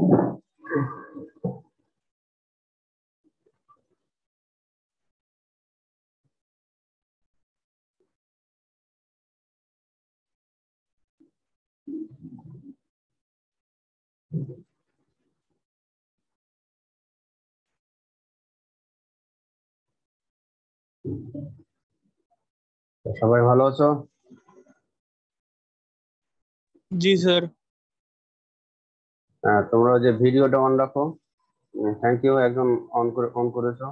সবাই ভালো আছো? জি স্যার। তোমরা যে ভিডিওটা অন রাখো। থ্যাংক ইউ, একদম অন করেছো।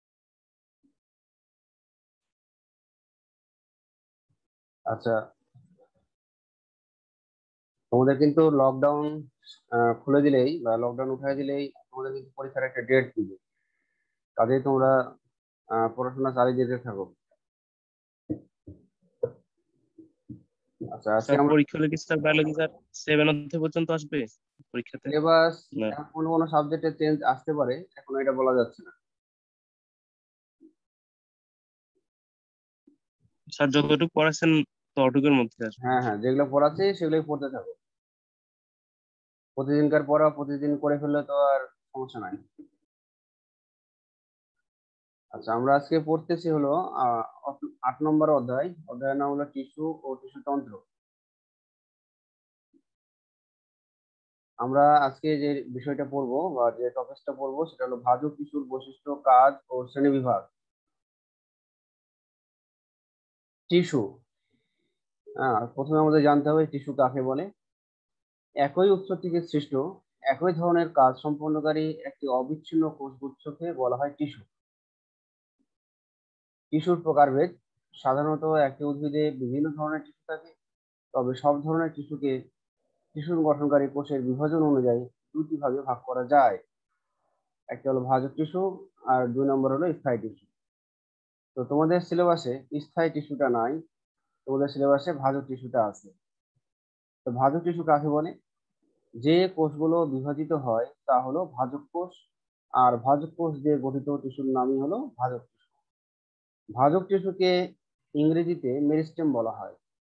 আচ্ছা, তোমাদের কিন্তু লকডাউন খুলে দিলেই বা লকডাউন উঠাই দিলেই তোমাদের কিন্তু পরীক্ষার একটা ডেট দিবে। কাজেই তোমরা পড়াশোনা চালিয়ে যেতে থাকো। আচ্ছা, আজকে স্যার আমরা পরীক্ষা হলে কি স্যার বায়োলজি স্যার 7 অধ্যায় পর্যন্ত আসবে পরীক্ষাতে? সিলেবাস না কোনো কোনো সাবজেক্টে চেঞ্জ আসতে পারে, এখন এটা বলা যাচ্ছে না। স্যার যতটুকু পড়াচ্ছেন ততটুকুর মধ্যে আসবে। হ্যাঁ হ্যাঁ, যেগুলো পড়াচ্ছে সেগুলোই পড়তে থাকো। প্রতিদিনকার পড়া প্রতিদিন করে ফেললে তো আর সমস্যা নাই। আচ্ছা, আমরা আজকে পড়তেছি হলো 8 নম্বর অধ্যায়ের নাম হলো টিস্যু ও টিস্যু তন্ত্র। আমরা আজকে যে বিষয়টা পড়বো বা যে টপিকটা পড়বো সেটা হলো ভাজক টিস্যুর বৈশিষ্ট্য, কাজ ও শ্রেণীবিভাগ। টিস্যু, প্রথমে আমাদের জানতে হবে টিস্যু কাকে বলে। একই উৎস থেকে সৃষ্ট একই ধরনের কাজ সম্পন্নকারী একটি অবিচ্ছিন্ন কোষগুচ্ছকে বলা হয় টিস্যু। টিস্যুর প্রকারভেদ, সাধারণত একটি উদ্ভিদে বিভিন্ন ধরনের টিস্যু থাকে, তবে সব ধরনের টিস্যুর গঠনকারী কোষের বিভাজন অনুযায়ী দুটি ভাগে ভাগ করা যায়। একটা হলো ভাজক টিস্যু আর 2 নম্বর হলো স্থায়ী টিস্যু। তো তোমাদের সিলেবাসে স্থায়ী টিস্যুটা নাই, তোমাদের সিলেবাসে ভাজক টিস্যুটা আছে। তো ভাজক টিস্যু কাকে বলে? যে কোষগুলো বিভাজিত হয় তা হলো ভাজক কোষ, আর ভাজক কোষ দিয়ে গঠিত টিস্যুর নামই হলো ভাজক টিস্যু। ভাজক টিস্যুকে ইংরেজিতে মেরিস্টেম বলা হয়।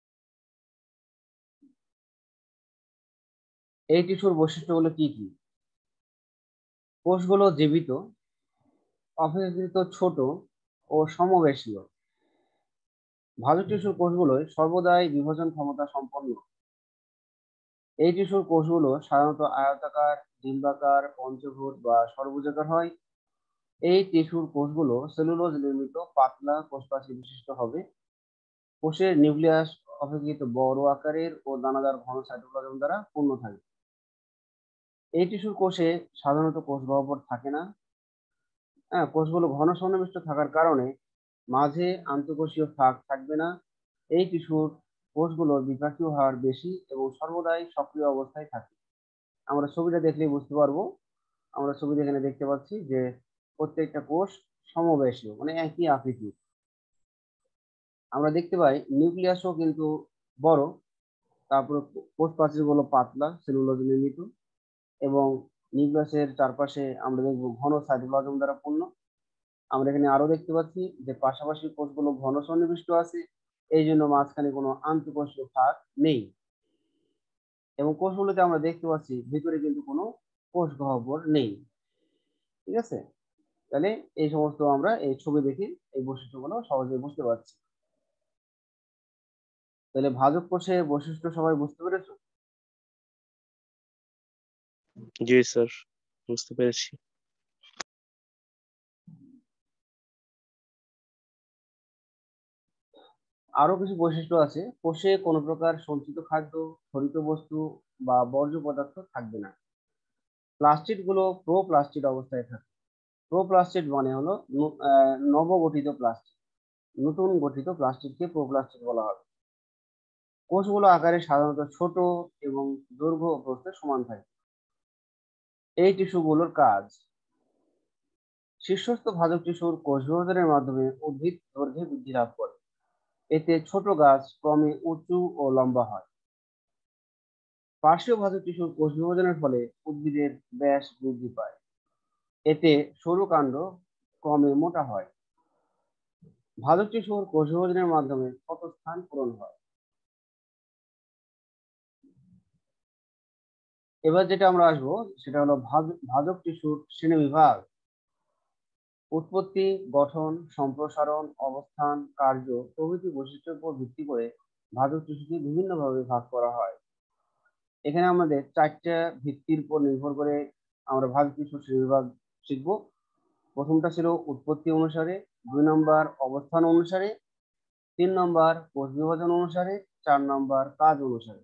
এই টিস্যুর বৈশিষ্ট্যগুলো কি কি? কোষগুলো জীবিত, অপেক্ষাকৃত ছোট ও সমবেশীয়। ভাজক টিস্যুর কোষগুলোয় সর্বদাই বিভাজন ক্ষমতা সম্পন্ন। এই টিস্যুর কোষগুলো সাধারণত আয়তাকার, ডিম্বাকার, পঞ্চভুজ বা ষড়ভুজাকার হয়। এই টিস্যুর কোষগুলো সেলুলোজ নির্মিত পাতলা কোষপ্রাচীর বিশিষ্ট হবে। কোষের নিউক্লিয়াস অপেক্ষাকৃত বড় আকারের ও দানাদার ঘন সাইটোপ্লাজম দ্বারা পূর্ণ থাকে। এই টিস্যুর কোষে সাধারণত কোষ গহ্বর থাকে না। কোষগুলো ঘন সন্নিবিষ্ট থাকার কারণে মাঝে আন্তঃকোষীয় ফাঁক থাকবে না। এই টিস্যুর কোষগুলোর বিপাকীয় হার বেশি এবং সর্বদাই সক্রিয় অবস্থায় থাকে। আমরা ছবিটা দেখলেই বুঝতে পারবো। আমরা ছবিতে এখানে দেখতে পাচ্ছি যে প্রত্যেকটা কোষ সমবেশীয়, মানে একই আকৃতির। আমরা দেখতে পাই নিউক্লিয়াসও কিন্তু বড়, তারপরে কোষ প্রাচীরগুলো পাতলা সেলুলোজ নির্মিত, এবং নিউক্লিয়াসের চারপাশে আমরা দেখবো ঘন সাইটোপ্লাজম দ্বারা পূর্ণ। আমরা এখানে আরো দেখতে পাচ্ছি যে পাশাপাশি কোষগুলো ঘন সন্নিবিষ্ট আছে, এই জন্য মাঝখানে কোনো আন্তঃকোষীয় ফাঁক নেই। এবং কোষগুলোতে আমরা দেখতে পাচ্ছি ভিতরে কিন্তু কোনো কোষ গহ্বর নেই। ঠিক আছে, তাহলে এই সমস্ত আমরা এই ছবি দেখে এই বৈশিষ্ট্যগুলো সহজে বুঝতে পারছি। তাহলে ভাজক কোষের বৈশিষ্ট্য সবাই বুঝতে পেরেছো? জি স্যার, বুঝতে পেরেছি। আরো কিছু বৈশিষ্ট্য আছে। কোষে কোনো প্রকার সঞ্চিত খাদ্য, স্ফরিত বস্তু বা বর্জ্য পদার্থ থাকবে না। প্লাস্টিড গুলো প্রোপ্লাস্টিড অবস্থায় থাকে। প্রোপ্লাস্টিড মানে হলো নবগঠিত প্লাস্টিড, নতুন গঠিত প্লাস্টিককে প্রোপ্লাস্টিড বলা হবে। কোষগুলো আকারে সাধারণত ছোট এবং দৈর্ঘ্য ও প্রস্থে সমান থাকে। এই টিস্যুগুলোর কাজ, শীর্ষস্থ ভাজক টিস্যুর কোষ বিভাজনের মাধ্যমে উদ্ভিদ দৈর্ঘ্যে বৃদ্ধি লাভ করে। এতে ছোট গাছ ক্রমে উঁচু ও লম্বা হয়। পার্শ্বীয় ভাজক টিস্যুর কোষ বিভাজনের ফলে উদ্ভিদের ব্যাস বৃদ্ধি পায়। এতে সরু কাণ্ড ক্রমে মোটা হয়। ভাজক টিস্যুর কোষ বিভাজনের মাধ্যমে ক্ষতস্থান পূরণ হয়। এবার যেটা আমরা আসবো সেটা হলো ভাজক টিস্যুর শ্রেণীবিভাগ। উৎপত্তি, গঠন, সম্প্রসারণ, অবস্থান, কার্য প্রভৃতি বৈশিষ্ট্যের উপর ভিত্তি করে ভাজক টিস্যুকে বিভিন্নভাবে ভাগ করা হয়। এখানে আমাদের চারটা ভিত্তির উপর নির্ভর করে আমরা ভাজক টিস্যুর শ্রেণীবিভাগ শিখবো। প্রথমটা ছিল উৎপত্তি অনুসারে, 2 নম্বর অবস্থান অনুসারে, 3 নম্বর কোষ বিভাজন অনুসারে, 4 নম্বর কাজ অনুসারে।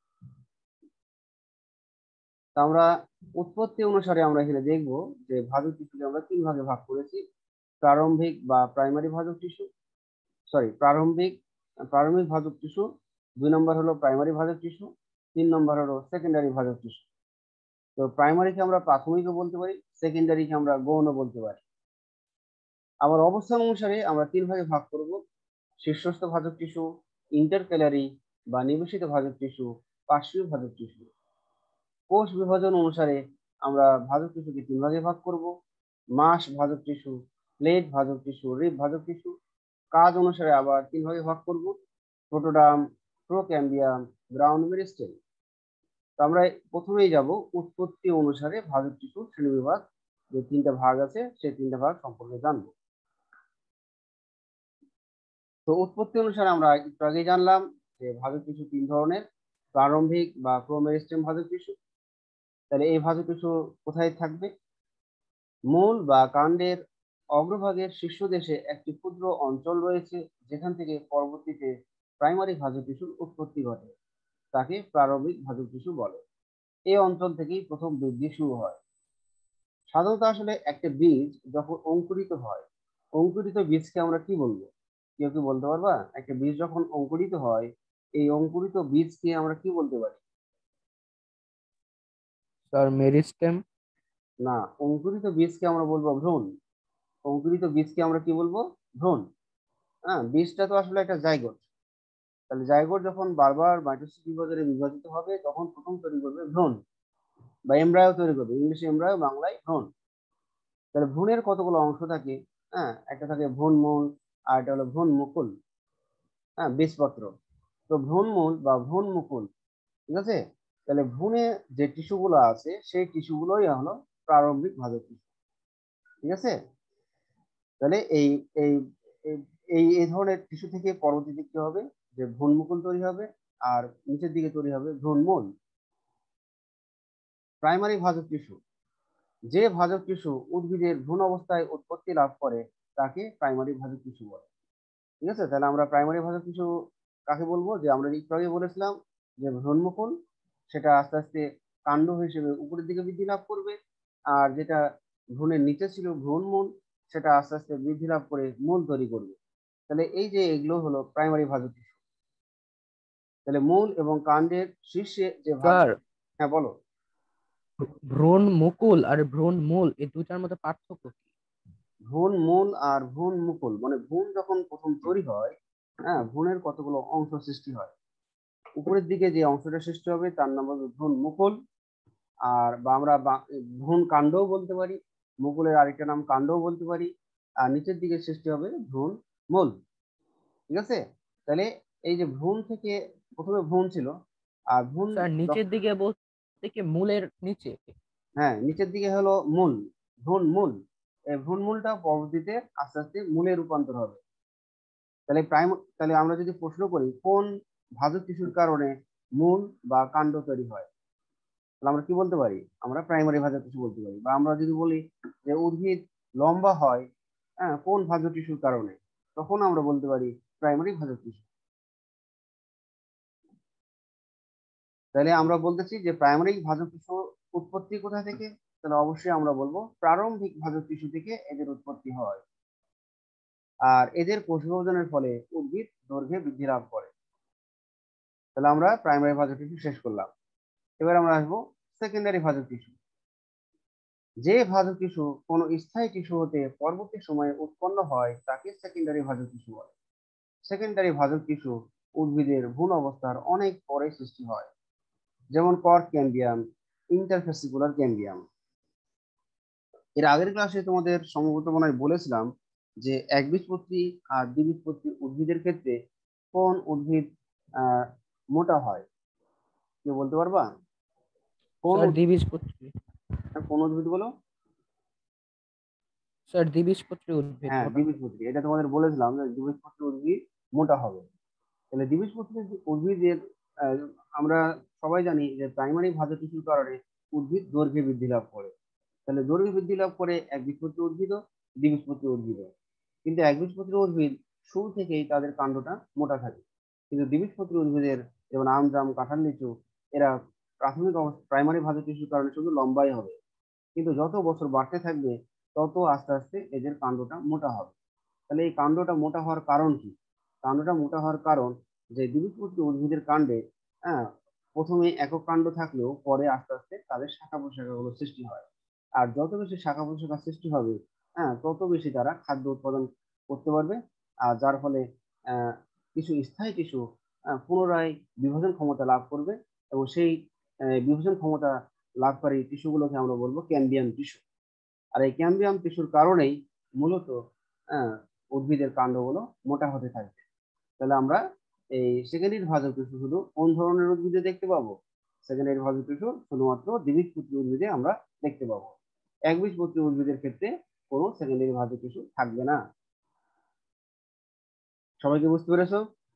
তা আমরা উৎপত্তি অনুসারে আমরা এখানে দেখবো যে ভাজক টিস্যুকে আমরা 3 ভাগে ভাগ করেছি। প্রারম্ভিক বা প্রাইমারি ভাজক টিস্যু, প্রারম্ভিক ভাজক টিস্যু, 2 নম্বর হলো প্রাইমারি ভাজক টিস্যু, 3 নম্বর হলো সেকেন্ডারি ভাজক টিস্যু। তো প্রাইমারিকে আমরা প্রাথমিকও বলতে পারি, সেকেন্ডারিকে আমরা গৌণও বলতে পারি। আবার অবস্থান অনুসারে আমরা 3 ভাগে ভাগ করব: শীর্ষস্থ ভাজক টিস্যু, ইন্টারক্যালারি বা নিবেশিত ভাজক টিস্যু, পার্শ্বীয় ভাজক টিস্যু। কোষ বিভাজন অনুসারে আমরা ভাজক টিস্যুকে 3 ভাগে ভাগ করব: মাস ভাজক টিস্যু, প্লেট ভাজক টিস্যু, রিব ভাজক টিস্যু। কাজ অনুসারে আবার 3 ভাগে ভাগ করব: প্রোটোডার্ম, প্রোক্যাম্বিয়াম, গ্রাউন্ড মেরিস্টেম। তো আমরা প্রথমেই যাব উৎপত্তি অনুসারে ভাজক টিস্যুর শ্রেণীবিভাগ। যে 3টা ভাগ আছে সেই 3টা ভাগ সম্পর্কে জানবো। তো উৎপত্তি অনুসারে আমরা একটু আগেই জানলাম যে ভাজক টিস্যু 3 ধরনের: প্রারম্ভিক বা প্রোমেরিস্টেম ভাজক টিস্যু। তাহলে এই ভাজক টিস্যু কোথায় থাকবে? মূল বা কাণ্ডের অগ্রভাগের শীর্ষদেশে একটি ক্ষুদ্র অঞ্চল রয়েছে যেখান থেকে পরবর্তীতে প্রাইমারি ভাজক টিস্যুর উৎপত্তি ঘটে, তাকে প্রারম্ভিক ভাজক টিস্যু বলে। এই অঞ্চল থেকেই প্রথম বৃদ্ধি শুরু হয়। সাধারণত আসলে একটা বীজ যখন অঙ্কুরিত হয়, অঙ্কুরিত বীজকে আমরা কি বলবো? কেউ কি বলতে পারবা? একটা বীজ যখন অঙ্কুরিত হয়, এই অঙ্কুরিত বীজকে আমরা কি বলতে পারি? Sir meristem. না, অঙ্কুরিত বীজকে আমরা বলবো ভ্রূণ। অঙ্কুরিত বীজকে আমরা কি বলবো? ভ্রূণ। হ্যাঁ, বীজটা তো আসলে একটা জাইগোট। তাহলে জাইগোট যখন বারবার মাইটোসিস বিভাজনে বিভাজিত হবে তখন প্রথম তৈরি করবে ভ্রূণ বা এমব্রায়ো তৈরি করবে, ইংলিশে এমব্রায়ো, বাংলায় ভ্রূণ। তাহলে ভ্রূণের কতগুলো অংশ থাকে? হ্যাঁ, একটা থাকে ভ্রূণমূল, আর একটা হলো ভ্রূণ মুকুল, হ্যাঁ, বীজপত্র। তো ভ্রূণমূল বা ভ্রূণ মুকুল, ঠিক আছে। তাহলে ভ্রূণে যে টিস্যুগুলো আছে সেই টিস্যুগুলোই হলো প্রারম্ভিক ভাজক টিস্যু, ঠিক আছে। তাহলে এই এই এই এই ধরনের টিস্যু থেকে পরবর্তীতে কি হবে? যে ভ্রূণ মুকুল তৈরি হবে, আর নিচের দিকে তৈরি হবে ভ্রূণমূল। প্রাইমারি ভাজক টিস্যু, যে ভাজক টিস্যু উদ্ভিদের ভ্রূণ অবস্থায় উৎপত্তি লাভ করে তাকে প্রাইমারি ভাজক টিস্যু বলে, ঠিক আছে। তাহলে আমরা প্রাইমারি ভাজক টিস্যু কাকে বলবো? যে আমরা একটু আগে বলেছিলাম যে ভ্রূণমুকুল, সেটা আস্তে আস্তে কাণ্ড হিসেবে উপরের দিকে বৃদ্ধি লাভ করবে। আর যেটা ভ্রূণের নিচে ছিল ভ্রূণমূল, সেটা আস্তে আস্তে বৃদ্ধি লাভ করে মূল তৈরি করবে। তাহলে এই যে এগুলো হলো প্রাইমারি ভাজক টিস্যু। তাহলে মূল এবং কাণ্ডের শীর্ষে যে ভাগ। স্যার, হ্যাঁ বলো। ভ্রূণ মুকুল আর ভ্রূণ মূল এই দুটার মধ্যে পার্থক্য কি? ভ্রূণ মূল আর ভ্রূণ মুকুল মানে ভ্রূণ যখন প্রথম তৈরি হয়, হ্যাঁ, ভ্রূণের কতগুলো অংশ সৃষ্টি হয়। উপরের দিকে যে অংশটা সৃষ্টি হবে তার নাম হবে ভ্রূণ মুকুল, আর বা আমরা ভ্রূণ কাণ্ডও বলতে পারি, মুকুলের আরেকটা নাম কাণ্ডও বলতে পারি। আর নিচের দিকে সৃষ্টি হবে ভ্রূণ মূল, ঠিক আছে। তাহলে এই যে ভ্রূণ থেকে প্রথমে ভ্রূণ ছিল, আর ভ্রূণ স্যার নিচের দিকে বলতে কি মূলের নিচে? হ্যাঁ, নিচের দিকে হলো মূল, ভ্রূণ মূল। এই ভ্রূণ মূলটা পরবর্তীতে আস্তে আস্তে মূলে রূপান্তর হবে। তাহলে আমরা যদি প্রশ্ন করি কোন ভাজক টিস্যুর কারণে মূল বা কাণ্ড তৈরি হয়, তাহলে আমরা কি বলতে পারি? আমরা প্রাইমারি ভাজক টিস্যু বলতে পারি। বা আমরা যদি বলি যে উদ্ভিদ লম্বা হয়, হ্যাঁ, কোন ভাজক টিস্যুর কারণে, তখন আমরা বলতে পারি প্রাইমারি ভাজক টিস্যু। তাহলে আমরা বলতেছি যে প্রাইমারি ভাজক টিস্যু উৎপত্তি কোথা থেকে? তাহলে অবশ্যই আমরা বলবো প্রারম্ভিক ভাজক টিস্যু থেকে এদের উৎপত্তি হয়। আর এদের কোষ বিভাজনের ফলে উদ্ভিদ দৈর্ঘ্যে বৃদ্ধি লাভ করে। তাহলে আমরা প্রাইমারি ভাজক টিস্যু শেষ করলাম। এবার আমরা আসবো সেকেন্ডারি ভাজক টিস্যু। যে ভাজক টিস্যু কোনো স্থায়ী টিস্যু হতে পরবর্তী সময়ে উৎপন্ন হয় তাকে সেকেন্ডারি ভাজক টিস্যু বলে। সেকেন্ডারি ভাজক টিস্যু উদ্ভিদের ভ্রূণ অবস্থার অনেক পরে সৃষ্টি হয়, যেমন কর্ক ক্যাম্বিয়াম, ইন্টারফেসিকুলার ক্যাম্বিয়াম। এর আগের ক্লাসে তোমাদের সম্ভবত মনে হয় বলেছিলাম যে একবীজপত্রী আর দ্বিবীজপত্রী উদ্ভিদের ক্ষেত্রে কোন উদ্ভিদ মোটা হয়? কেউ বলতে পারবা? কোন স্যার দ্বিবীজপত্রী। কোন উদ্ভিদগুলো? স্যার দ্বিবীজপত্রী উদ্ভিদ হ্যাঁ, মোটা। দ্বিবীজপত্রী। এটা তোমাদের বলেছিলাম যে দ্বিবীজপত্রী উদ্ভিদ মোটা হবে। তাহলে দ্বিবীজপত্রী উদ্ভিদের আহ, আমরা সবাই জানি যে প্রাইমারি ভাজক টিস্যুর কারণে উদ্ভিদ দৈর্ঘ্যে বৃদ্ধি লাভ করে। তাহলে দৈর্ঘ্যে বৃদ্ধি লাভ করে একবীজপত্রী উদ্ভিদও, দ্বিবীজপত্রী উদ্ভিদও। কিন্তু একবীজপত্রী উদ্ভিদ শুরু থেকেই তাদের কাণ্ডটা মোটা থাকে। কিন্তু দ্বিবীজপত্রী উদ্ভিদের যেমন আম, জাম, কাঁঠাল, লিচু, এরা প্রাথমিক অবস্থা প্রাইমারি ভাজক টিস্যুর কারণে শুধু লম্বাই হবে। কিন্তু যত বছর বাড়তে থাকবে তত আস্তে আস্তে এদের কাণ্ডটা মোটা হবে। তাহলে এই কাণ্ডটা মোটা হওয়ার কারণ কি? কাণ্ডটা মোটা হওয়ার কারণ যে দ্বিবীজপত্রী উদ্ভিদের কাণ্ডে, হ্যাঁ, প্রথমে একক কাণ্ড থাকলেও পরে আস্তে আস্তে তাদের শাখা প্রশাখাগুলো সৃষ্টি হয়। আর যত বেশি শাখা প্রশাখা সৃষ্টি হবে, হ্যাঁ, তত বেশি তারা খাদ্য উৎপাদন করতে পারবে। আর যার ফলে আহ, কিছু স্থায়ী টিস্যু পুনরায় বিভাজন ক্ষমতা লাভ করবে। এবং সেই বিভাজন ক্ষমতা লাভকারী টিস্যুগুলোকে আমরা বলবো ক্যাম্বিয়াম টিস্যু। আর এই ক্যাম্বিয়াম টিস্যুর কারণেই মূলত আহ, উদ্ভিদের কাণ্ডগুলো মোটা হতে থাকবে। তাহলে আমরা এই সেকেন্ডারি ভাজক টিস্যু শুধু কোন ধরনের উদ্ভিদে দেখতে পাবো? সেকেন্ডারি ভাজক টিস্যু শুধুমাত্র দ্বিবীজপত্রী উদ্ভিদে আমরা দেখতে পাবো। একবীজপত্রী উদ্ভিদের ক্ষেত্রে কোনো সেকেন্ডারি ভাজক টিস্যু থাকবে না। সবাইকে বুঝতে পেরেছো?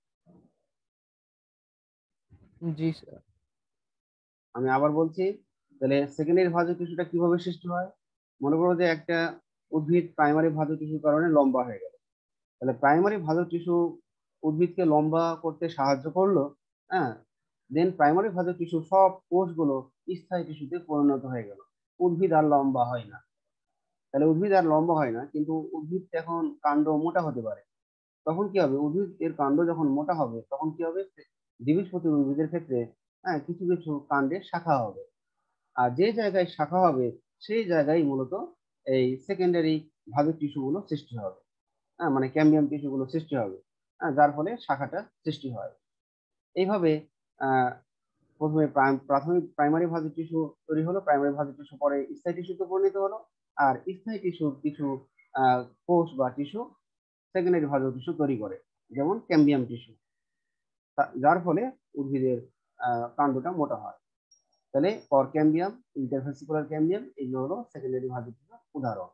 জি স্যার। আমি আবার বলছি, তাহলে সেকেন্ডারি ভাজক টিস্যুটা কিভাবে সৃষ্টি হয়? মনে করো যে একটা উদ্ভিদ প্রাইমারি ভাজক টিস্যুর কারণে লম্বা হয়ে গেল। তাহলে প্রাইমারি ভাজক টিস্যু উদ্ভিদকে লম্বা করতে সাহায্য করলো। হ্যাঁ, দেন প্রাইমারি ভাজক টিস্যু সব কোষগুলো স্থায়ী টিস্যুতে পরিণত হয়ে গেল। উদ্ভিদ আর লম্বা হয় না। তাহলে উদ্ভিদ আর লম্বা হয় না, কিন্তু উদ্ভিদ এখন কাণ্ড মোটা হতে পারে। তখন কি হবে? উদ্ভিদ এর কাণ্ড যখন মোটা হবে তখন কি হবে? দ্বিবীজপত্রী উদ্ভিদের ক্ষেত্রে, হ্যাঁ, কিছু কিছু কাণ্ডে শাখা হবে। আর যে জায়গায় শাখা হবে সেই জায়গায় মূলত এই সেকেন্ডারি ভাজক টিস্যুগুলো সৃষ্টি হবে। হ্যাঁ, মানে ক্যাম্বিয়াম টিস্যুগুলো সৃষ্টি হবে। হ্যাঁ, যার ফলে শাখাটা সৃষ্টি হয়। এইভাবে আহ প্রথমে প্রাথমিক প্রাইমারি ভাজক টিস্যু তৈরি হলো, প্রাইমারি ভাজক টিস্যু পরে স্থায়ী টিস্যুতে পরিণত হলো। আর স্থায়ী টিস্যুর কিছু কোষ বা টিস্যু সেকেন্ডারি ভাজক টিস্যু তৈরি করে, যেমন ক্যাম্বিয়াম টিস্যু, যার ফলে উদ্ভিদের কাণ্ডটা মোটা হয়। তাহলে পর ক্যাম্বিয়াম, ইন্টারভেসিকুলার ক্যাম্বিয়াম, এগুলো হলো সেকেন্ডারি ভাজক টিস্যুর উদাহরণ।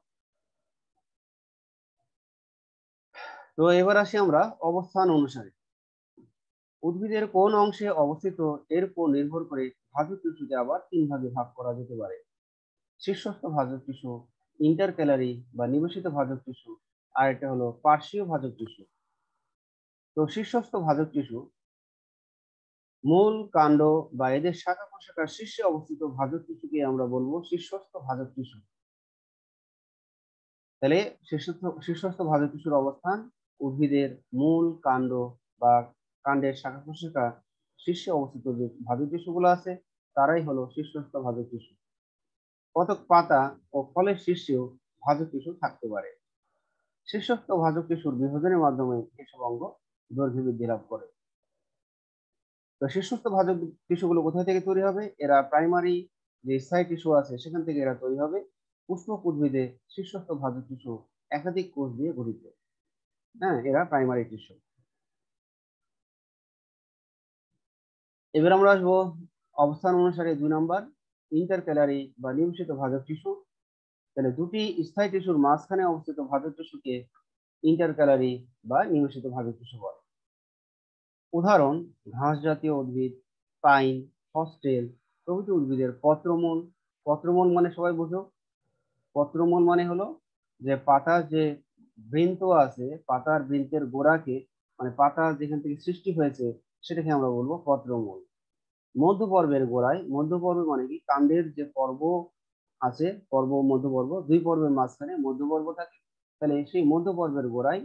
তো এবার আসি আমরা অবস্থান অনুসারে। উদ্ভিদের কোন অংশে অবস্থিত এর উপর নির্ভর করে ভাজক টিস্যুকে আবার তিন ভাগে ভাগ করা যেতে পারে: শীর্ষস্থ ভাজক টিস্যু, ইন্টারক্যালারি বা নিবেশিত ভাজক টিস্যু, আর এটা হলো পার্শ্বীয় ভাজক টিস্যু। তো শীর্ষস্থ ভাজক টিস্যু মূল, কাণ্ড বা এদের শাখা প্রশাখার শীর্ষে অবস্থিত ভাজক টিস্যুকে আমরা বলবো শীর্ষস্থ ভাজক টিস্যু। তাহলে শীর্ষস্থ ভাজক টিস্যুর অবস্থান উদ্ভিদের মূল, কাণ্ড বা কাণ্ডের শাখা প্রশাখা শীর্ষে অবস্থিত যে ভাজক টিস্যুগুলো আছে তারাই হলো শীর্ষস্থ ভাজক টিস্যু। কতক পাতা ও ফলের শীর্ষেও ভাজক টিস্যু থাকতে পারে। শীর্ষস্থ ভাজক টিস্যুর বিভাজনের মাধ্যমে এসব অঙ্গ দৈর্ঘ্য বৃদ্ধি লাভ করে। তো শীর্ষস্থ ভাজক টিস্যুগুলো কোথায় থেকে তৈরি হবে? এরা প্রাইমারি যে স্থায়ী টিস্যু আছে সেখান থেকে এরা তৈরি হবে। পুষ্পক উদ্ভিদে শীর্ষস্থ ভাজক টিস্যু একাধিক কোষ দিয়ে গঠিত। হ্যাঁ, এরা প্রাইমারি টিস্যু। এবার আমরা আসবো অবস্থান অনুসারে 2 নম্বর, ইন্টারক্যালারি বা নিয়মিত ভাজক টিস্যু। তাহলে দুটি স্থায়ী টিস্যুর মাঝখানে অবস্থিত ভাজক টিস্যুকে ইন্টারক্যালারি বা নিয়মিত ভাজক টিস্যু বলে। উদাহরণ: ঘাস জাতীয় উদ্ভিদ, পাইন, হস্টেল প্রভৃতি উদ্ভিদের পত্রমূল। পত্রমূল মানে সবাই বুঝো। পত্রমূল মানে হলো যে পাতার যে বৃন্ত আছে, পাতার বৃন্তের গোড়াকে, মানে পাতা যেখান থেকে সৃষ্টি হয়েছে সেটাকে আমরা বলবো পত্রমূল। মধ্যপর্বের গোড়ায়, মধ্যপর্ব মানে কি কাণ্ডের যে পর্ব আছে, পর্ব মধ্যপর্ব, দুই পর্বের মাঝখানে মধ্যপর্ব থাকে। তাহলে সেই মধ্যপর্বের গোড়ায়,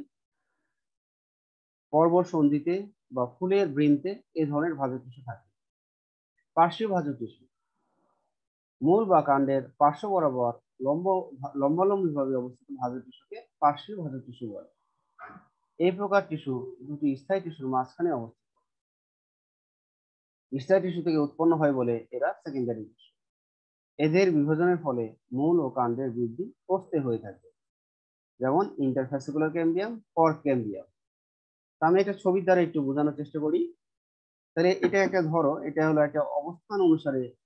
পর্বত সন্ধিতে বা ফুলের বৃন্তে এই ধরনের ভাজক টিস্যু থাকে। পার্শ্বীয় ভাজক টিস্যু মূল বা কাণ্ডের পার্শ্ব বরাবর লম্বালম্বিভাবে অবস্থিত ভাজক টিস্যুকে পার্শ্বীয় ভাজক টিস্যু বলে। এই প্রকার টিস্যু দুটি স্থায়ী টিস্যুর মাঝখানে অবস্থিত। স্থায়ী টিস্যু থেকে উৎপন্ন হয় বলে এরা সেকেন্ডারি টিস্যু। এদের বিভাজনের ফলে মূল ও কাণ্ডের বৃদ্ধি প্রস্থে হয়ে থাকে, যেমন ইন্টারফ্যাসিকুলার ক্যাম্বিয়াম, ফর্ক ক্যাম্বিয়াম। আমি এটা ছবির দ্বারা একটু বোঝানোর চেষ্টা করি। তাহলে এটা একটা ধরো, এটা হলো একটা অবস্থান অনুসারে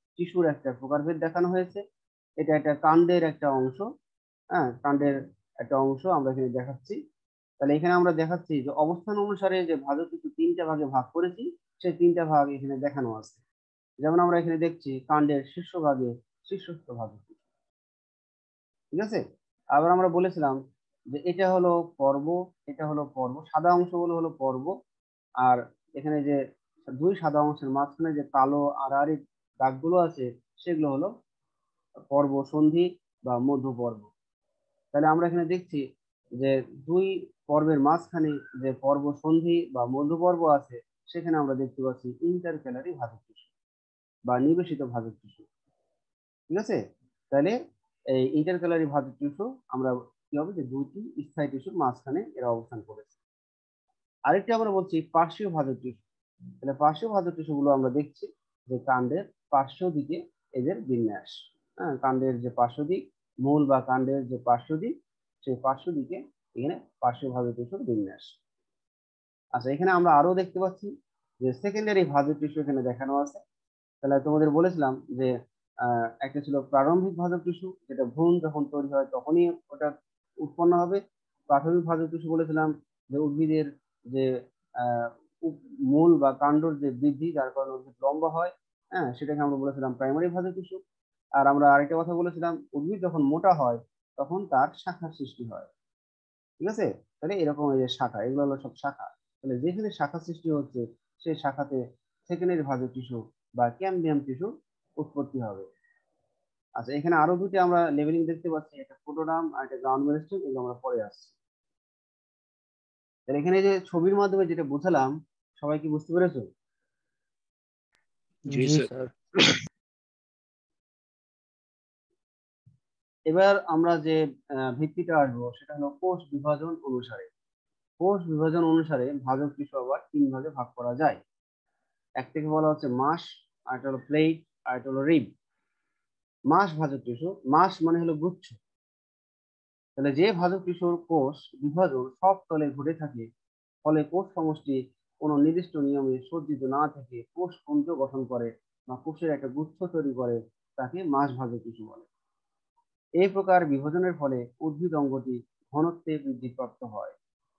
টিস্যুর একটা প্রকারভেদ দেখানো হয়েছে। এটা একটা কাণ্ডের একটা অংশ, হ্যাঁ, কাণ্ডের একটা অংশ আমরা এখানে দেখাচ্ছি। তাহলে এখানে আমরা দেখাচ্ছি যে অবস্থান অনুসারে যে ভাজক টিস্যু তিনটা ভাগে ভাগ করেছি, সেই তিনটা ভাগ এখানে দেখানো আছে। যেমন আমরা এখানে দেখছি কাণ্ডের শীর্ষভাগে শীর্ষস্থ ভাজক টিস্যু, ঠিক আছে। আবার আমরা বলেছিলাম যে এটা হলো পর্ব, এটা হলো পর্ব, সাদা অংশগুলো হলো পর্ব, আর এখানে যে দুই সাদা অংশের মাঝখানে যে কালো আড়াআড়ি দাগগুলো আছে সেগুলো হলো পর্ব সন্ধি বা মধ্য পর্ব। তাহলে আমরা এখানে দেখছি যে দুই পর্বের মাঝখানে যে পর্ব সন্ধি বা মধ্য পর্ব আছে সেখানে আমরা দেখতে পাচ্ছি ইন্টারক্যালারি ভাজক টিস্যু বা নিবেশিত ভাজক টিস্যু, ঠিক আছে। তাহলে এই ইন্টারক্যালারি ভাজক টিস্যু আমরা কি হবে যে দুইটি স্থায়ী টিস্যুর মাঝখানে এরা অবস্থান করেছে। আরেকটি আমরা বলছি পার্শ্বীয় ভাজক টিস্যু। তাহলে পার্শ্বীয় ভাজক টিস্যু গুলো আমরা দেখছি যে কাণ্ডের পার্শ্ব দিকে এদের বিন্যাস, হ্যাঁ, কাণ্ডের যে পার্শ্ব দিক, মূল বা কাণ্ডের যে পার্শ্ব দিক, সেই পার্শ্ব দিকে এখানে পার্শ্বীয় ভাজক টিস্যুর বিন্যাস। আচ্ছা, এখানে আমরা আরো দেখতে পাচ্ছি যে সেকেন্ডারি ভাজক টিস্যু এখানে দেখানো আছে। তাহলে তোমাদের বলেছিলাম যে একটা ছিল প্রারম্ভিক ভাজক টিস্যু, যেটা ভ্রূণ যখন তৈরি হয় তখনই ওটা উৎপন্ন হবে। প্রাথমিক ভাজক টিস্যু বলেছিলাম যে উদ্ভিদের যে আহ, মূল বা কাণ্ডর যে বৃদ্ধি, যার কারণে উদ্ভিদ লম্বা হয়, হ্যাঁ, সেটাকে আমরা বলেছিলাম প্রাইমারি ভাজক টিস্যু। আর আমরা আরেকটা কথা বলেছিলাম উদ্ভিদ যখন মোটা হয় তখন তার শাখার সৃষ্টি হয়, ঠিক আছে। তাহলে এরকম এই যে শাখা, এগুলো হলো সব শাখা। তাহলে যেখানে শাখা সৃষ্টি হচ্ছে সেই শাখাতে সেকেন্ডারি ভাজক টিস্যু বা ক্যাম্বিয়াম টিস্যু উৎপত্তি হবে। আচ্ছা, এখানে আরো দুটি আমরা লেভেলিং দেখতে পাচ্ছি, একটা ফোটোডাম আর একটা গ্রাউন্ড মেরিস্টেম, এগুলো আমরা পরে আসছি। তাহলে এখানে যে ছবির মাধ্যমে যেটা বোঝালাম, সবাই কি বুঝতে পেরেছো? জি জি স্যার। স্যার। এবার আমরা যে ভিত্তিটা আসবো সেটা হলো কোষ বিভাজন অনুসারে। কোষ বিভাজন অনুসারে ভাজক টিস্যু আবার তিন ভাগে ভাগ করা যায়। একটাকে বলা হচ্ছে মাস, আর একটা হলো প্লেট, আর একটা হলো রিব। মাস ভাজক টিস্যু, মাস মানে হলো গুচ্ছ। তাহলে যে ভাজক টিস্যুর কোষ বিভাজন সব তলে ঘটে থাকে, ফলে কোষ সমষ্টি কোনো নির্দিষ্ট নিয়মে সজ্জিত না থেকে কোষ পুঞ্জ গঠন করে বা কোষের একটা গুচ্ছ তৈরি করে, তাকে মাস ভাজক টিস্যু বলে। এই প্রকার বিভাজনের ফলে উদ্ভিদ অঙ্গটি ঘনত্বে বৃদ্ধিপ্রাপ্ত হয়।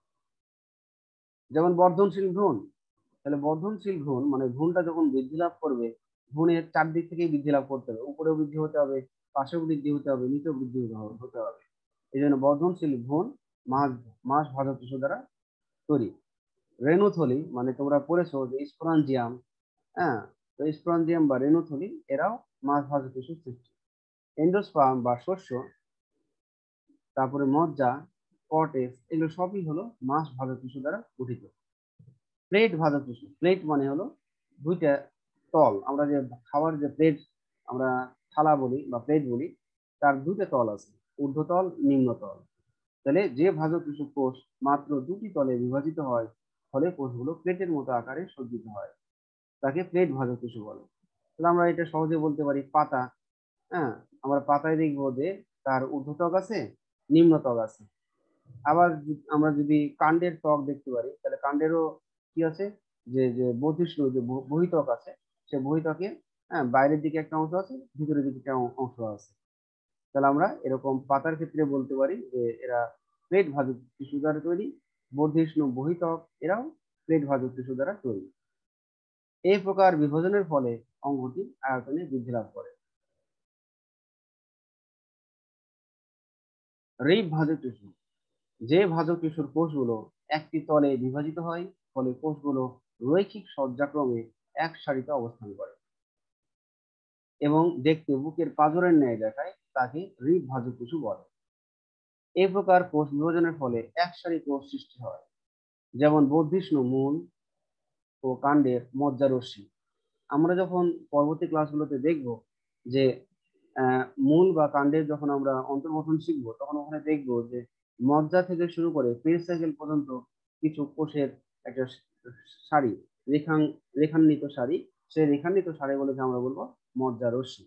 যেমন বর্ধনশীল ভ্রূণ। তাহলে বর্ধনশীল ভ্রূণ মানে ভ্রূণটা যখন বৃদ্ধি লাভ করবে, ভ্রূণের চারদিক থেকেই বৃদ্ধি লাভ করতে হবে, উপরেও বৃদ্ধি হতে হবে, পাশেও বৃদ্ধি হতে হবে, নিচেও বৃদ্ধি হতে হবে। এই জন্য বর্ধনশীল ভ্রূণ মাস মাস ভাজক টিস্যু দ্বারা তৈরি। রেণুথলি মানে তোমরা পড়েছো যে স্পোরাঞ্জিয়াম, হ্যাঁ, তো স্পোরাঞ্জিয়াম বা রেণুথলি এরাও মাস ভাজক টিস্যুর সৃষ্টি। এন্ডোস্পার্ম বা শস্য, তারপরে মজ্জা, কর্টেক্স, এগুলো সবই হলো মাস ভাজক টিস্যু দ্বারা গঠিত। প্লেট ভাজক টিস্যু, প্লেট মানে হলো দুইটা তল, আমরা যে খাবার যে প্লেট আমরা থালা বলি বা প্লেট বলি, তার দুইটা তল আছে, ঊর্ধ্বতল নিম্নতল। তাহলে যে ভাজক টিস্যু কোষ মাত্র দুটি তলে বিভাজিত হয়, ফলে কোষগুলো প্লেটের মতো আকারে সজ্জিত হয়, তাকে প্লেট ভাজক টিস্যু বলে। তাহলে আমরা এটা সহজে বলতে পারি পাতা, হ্যাঁ, আমরা পাতায় দেখবো যে তার ঊর্ধ্বত্বক আছে, নিম্নত্বক আছে। আবার আমরা যদি কাণ্ডের ত্বক দেখতে পারি, তাহলে কাণ্ডেরও কি আছে, যে যে বহিষ্ণু যে বহিত্বক আছে, সে বহিত্বকে, হ্যাঁ, বাইরের দিকে একটা অংশ আছে, ভিতরের দিকে একটা অংশ আছে। তাহলে আমরা এরকম পাতার ক্ষেত্রে বলতে পারি যে এরা প্লেট ভাজক টিস্যু দ্বারা তৈরি, বর্ধিষ্ণু বহিত্বক এরাও প্লেট ভাজক টিস্যু দ্বারা তৈরি। এই প্রকার বিভাজনের ফলে অঙ্গটি আয়তনে বৃদ্ধি লাভ করে। রিব ভাজক টিস্যু, যে ভাজক টিস্যুর কোষগুলো একটি তলে বিভাজিত হয়, ফলে কোষগুলো রৈখিক সজ্জাক্রমে এক সারিতে অবস্থান করে এবং দেখতে বুকের পাঁজরের ন্যায় দেখায়, তাকে রিব ভাজক টিস্যু বলে। এই প্রকার কোষ বিভাজনের ফলে এক সারি কোষ সৃষ্টি হয়, যেমন বর্ধিষ্ণু মূল ও কাণ্ডের মজ্জারশ্মি। আমরা যখন পরবর্তী ক্লাসগুলোতে দেখব যে মূল বা কাণ্ডের যখন আমরা অন্তর্গঠন শিখবো, তখন ওখানে দেখবো যে মজ্জা থেকে শুরু করে পেরিসাইকেল পর্যন্ত কিছু কোষের একটা সারি, রেখান্বিত সারি, সেই রেখান্বিত সারি বলে আমরা বলবো মজ্জারশ্মি।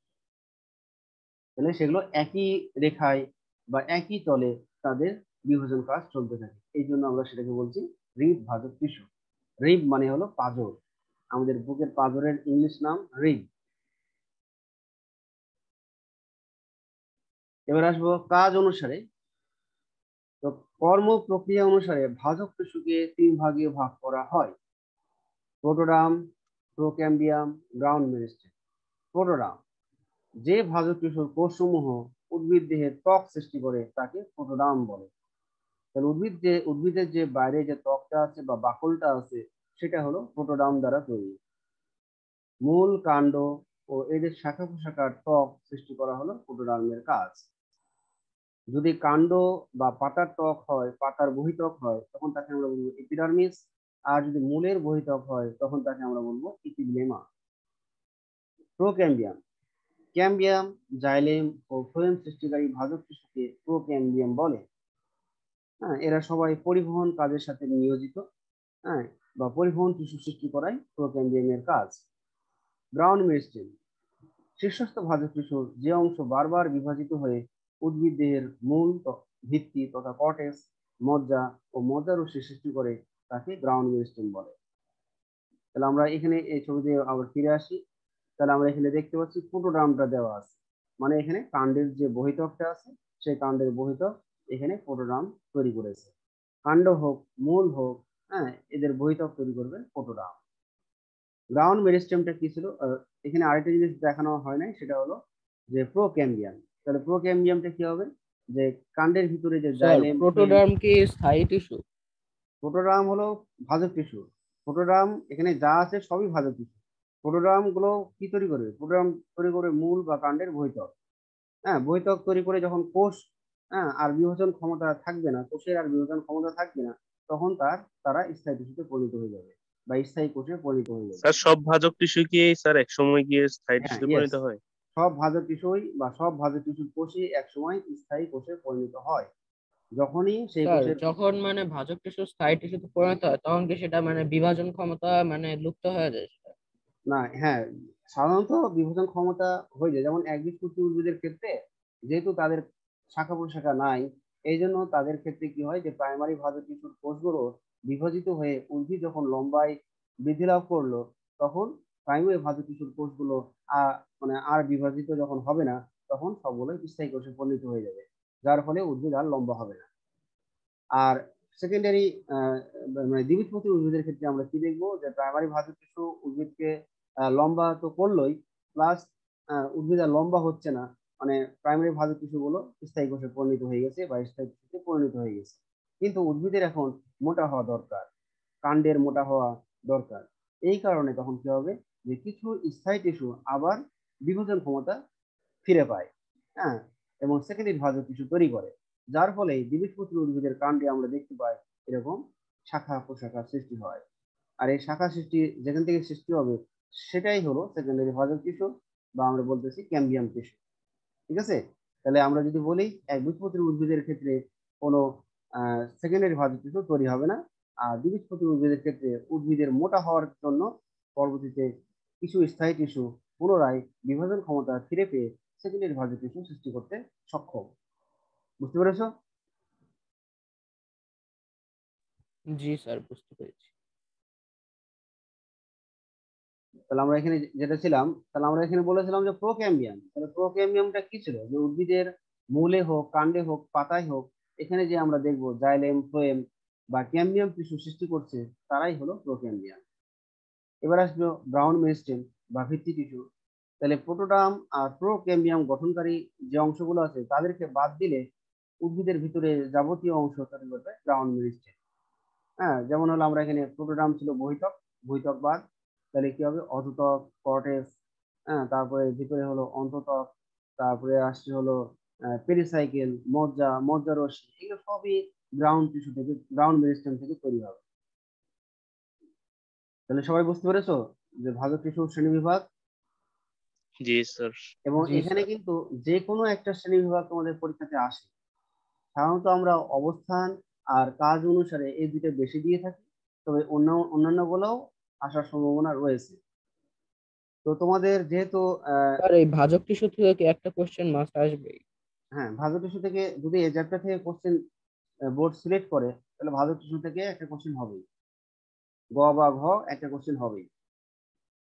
তাহলে সেগুলো একই রেখায় বা একই তলে তাদের বিভাজন কাজ চলতে থাকে, এই জন্য আমরা সেটাকে বলছি রিব ভাজক টিস্যু। রিব মানে হলো পাঁজর, আমাদের বুকের পাঁজরের ইংলিশ নাম রিব। এবার আসবো কাজ অনুসারে। তো কর্ম প্রক্রিয়া অনুসারে ভাজক টিস্যুকে 3 ভাগে ভাগ করা হয়: protoderm, procambium, ground meristem. Protoderm, যে ভাজক টিস্যুর কোষসমূহ উদ্ভিদ দেহের ত্বক সৃষ্টি করে তাকে প্রোটোডার্ম বলে। তাহলে উদ্ভিদের যে বাইরে যে ত্বকটা আছে বা বাকলটা আছে সেটা হলো প্রোটোডার্ম দ্বারা তৈরি। মূল, কাণ্ড ও এদের শাখা প্রশাখার ত্বক সৃষ্টি করা হলো প্রোটোডার্মের কাজ। যদি কাণ্ড বা পাতার ত্বক হয়, পাতার বহিত্বক হয়, তখন তাকে আমরা বলবো এপিডার্মিস। আর যদি মূলের বহিত্বক হয় তখন তাকে আমরা বলবো ইপিগ্লেমা। প্রোক্যাম্বিয়াম, ক্যাম্বিয়াম, জাইলেম ও ফ্লোয়েম সৃষ্টিকারী ভাজক টিস্যুকে প্রোক্যাম্বিয়াম বলে। হ্যাঁ, এরা সবাই পরিবহন কাজের সাথে নিয়োজিত। হ্যাঁ, বা পরিবহন টিস্যু সৃষ্টি করাই প্রোক্যাম্বিয়ামের কাজ। গ্রাউন্ড মেরিস্টেম, শীর্ষস্থ ভাজক টিস্যুর যে অংশ বারবার বিভাজিত হয়ে উদ্ভিদ দেহের মূল, ভিত্তি তথা কর্টেক্স, মজ্জা ও মজ্জারশ্মি সৃষ্টি করে তাকে গ্রাউন্ড মেরিস্টেম বলে। তাহলে আমরা এখানে এই ছবিতে আবার ফিরে আসি। তাহলে আমরা এখানে দেখতে পাচ্ছি প্রোটোডার্মটা দেওয়া আছে, মানে এখানে কাণ্ডের যে বহিত্বকটা আছে সেই কাণ্ডের বহিত্বক এখানে প্রোটোডার্ম তৈরি করেছে। কাণ্ড হোক, মূল হোক, হ্যাঁ, এদের বহিত্বক তৈরি করবে প্রোটোডার্ম। গ্রাউন্ড মেরিস্টেমটা কি ছিল? এখানে আরেকটা জিনিস দেখানো হয় নাই, সেটা হলো যে প্রোক্যাম্বিয়াম। তাহলে প্রোক্যাম্বিয়ামটা কি হবে? যে কাণ্ডের ভিতরে যে স্যার জাইলেম, ফ্লোয়েম। প্রোটোডার্ম কি স্থায়ী টিস্যু? প্রোটোডার্ম হলো ভাজক টিস্যু। প্রোটোডার্ম এখানে যা আছে সবই ভাজক টিস্যু। প্রোটোডার্ম গুলো কি তৈরি করবে? প্রোটোডার্ম তৈরি করে মূল বা কাণ্ডের বহিত্বক। হ্যাঁ, বহিত্বক তৈরি করে যখন কোষ, হ্যাঁ, আর বিভাজন ক্ষমতা থাকবে না, কোষের আর বিভাজন ক্ষমতা থাকবে না, তখন তারা স্থায়ী টিস্যুতে পরিণত হয়ে যাবে বা স্থায়ী কোষে পরিণত হয়ে যাবে। স্যার সব ভাজক টিস্যু কি স্যার এক সময় গিয়ে স্থায়ী হ্যাঁ, টিস্যুতে ইয়েস, পরিণত হয়? সব ভাজক টিস্যুই বা সব ভাজক টিস্যুর কোষই একসময় স্থায়ী কোষে পরিণত হয় যখনই সেই স্যার কোষের। যখন মানে ভাজক টিস্যু স্থায়ী টিস্যুতে পরিণত হয় তখন কি সেটা মানে বিভাজন ক্ষমতা মানে লুপ্ত হয়ে যায় সেটা? না, হ্যাঁ, সাধারণত বিভাজন ক্ষমতা হয়ে যায়, যেমন একবীজপত্রী উদ্ভিদের ক্ষেত্রে যেহেতু তাদের শাখা প্রশাখা নাই, এই জন্য তাদের ক্ষেত্রে কি হয় যে প্রাইমারি ভাজক টিস্যুর কোষগুলো বিভাজিত হয়ে উদ্ভিদ যখন লম্বায় বৃদ্ধি লাভ করলো, তখন প্রাইমারি ভাজক টিস্যুর কোষগুলো মানে আর বিভাজিত যখন হবে না, তখন সবগুলো স্থায়ী কোষে পরিণত হয়ে যাবে, যার ফলে উদ্ভিদ আর লম্বা হবে না। আর সেকেন্ডারি মানে দ্বিবীজপত্রী উদ্ভিদের ক্ষেত্রে আমরা কি দেখবো? যে প্রাইমারি ভাজক টিস্যু উদ্ভিদকে লম্বা তো করলোই, প্লাস উদ্ভিদ আর লম্বা হচ্ছে না, মানে প্রাইমারি ভাজক টিস্যু গুলো স্থায়ী কোষে পরিণত হয়ে গেছে বা স্থায়ী টিস্যুতে পরিণত হয়ে গেছে। কিন্তু উদ্ভিদের এখন মোটা হওয়া দরকার, কাণ্ডের মোটা হওয়া দরকার। এই কারণে তখন কি হবে? যে কিছু স্থায়ী টিস্যু আবার বিভাজন ক্ষমতা ফিরে পায়, হ্যাঁ, এবং সেকেন্ডারি ভাজক টিস্যু তৈরি করে, যার ফলে দ্বিবীজপত্রী উদ্ভিদের কাণ্ডে আমরা দেখতে পাই এরকম শাখা প্রশাখা সৃষ্টি হয়। আর এই শাখা সৃষ্টি যেখান থেকে সৃষ্টি হবে সেটাই হলো সেকেন্ডারি ভাজক টিস্যু, বা আমরা বলতেছি ক্যাম্বিয়াম টিস্যু। ঠিক আছে? তাহলে আমরা যদি বলি একবীজপত্রী উদ্ভিদের ক্ষেত্রে কোনো সেকেন্ডারি ভাজক টিস্যু তৈরি হবে না, আর দ্বিবীজপত্রী উদ্ভিদের ক্ষেত্রে উদ্ভিদের মোটা হওয়ার জন্য পরবর্তীতে কিছু স্থায়ী টিস্যু পুনরায় বিভাজন ক্ষমতা ফিরে পেয়ে সেকেন্ডারি ভাজক টিস্যু সৃষ্টি করতে সক্ষম। বুঝতে পেরেছো? জি স্যার, বুঝতে পেরেছি। তাহলে আমরা এখানে যেটা ছিলাম, তাহলে আমরা এখানে বলেছিলাম যে প্রোক্যাম্বিয়াম। তাহলে প্রোক্যাম্বিয়ামটা কি ছিল? যে উদ্ভিদের মূলে হোক, কাণ্ডে হোক, পাতায় হোক, এখানে যে আমরা দেখবো জাইলেম, ফ্লোয়েম বা ক্যাম্বিয়াম টিস্যু সৃষ্টি করছে, তারাই হলো প্রোক্যাম্বিয়াম। এবার আসলো গ্রাউন্ড মেরিস্টেম বা ভিত্তি টিস্যু। তাহলে প্রোটোডার্ম আর প্রোক্যাম্বিয়াম গঠনকারী যে অংশগুলো আছে তাদেরকে বাদ দিলে উদ্ভিদের ভিতরে যাবতীয় অংশ তৈরি করবে গ্রাউন্ড মেরিস্টেম। হ্যাঁ, যেমন হলো আমরা এখানে প্রোটোডার্ম ছিল বহিত্বক, বহিত্বক বাদ, তাহলে কি হবে? অধোতক, কর্টেক্স, হ্যাঁ, তারপরে ভিতরে হলো অন্ততক, তারপরে আসছে হলো পেরিসাইকেল, মজ্জা, মজ্জারশ্মি, এগুলো সবই গ্রাউন্ড টিস্যু থেকে, গ্রাউন্ড মেরিস্টেম থেকে তৈরি হবে। তাহলে সবাই বুঝতে পেরেছো যে ভাজক টিস্যুর শ্রেণীবিভাগ? জি স্যার। এবং জি এখানে স্যার। কিন্তু যে কোনো একটা শ্রেণীবিভাগ তোমাদের পরীক্ষাতে আসে। সাধারণত আমরা অবস্থান আর কাজ অনুসারে এই দুটো বেশি দিয়ে থাকি, তবে অন্যান্য গুলোও আসার সম্ভাবনা রয়েছে। তো তোমাদের যেহেতু স্যার এই ভাজক টিস্যু থেকে কি একটা কোশ্চেন মাস্ট আসবে? হ্যাঁ, ভাজক টিস্যু থেকে যদি এই চ্যাপ্টার থেকে কোশ্চেন বোর্ড সিলেক্ট করে, তাহলে ভাজক টিস্যু থেকে একটা কোশ্চেন হবেই, গ বা ঘ একটা কোশ্চেন হবেই।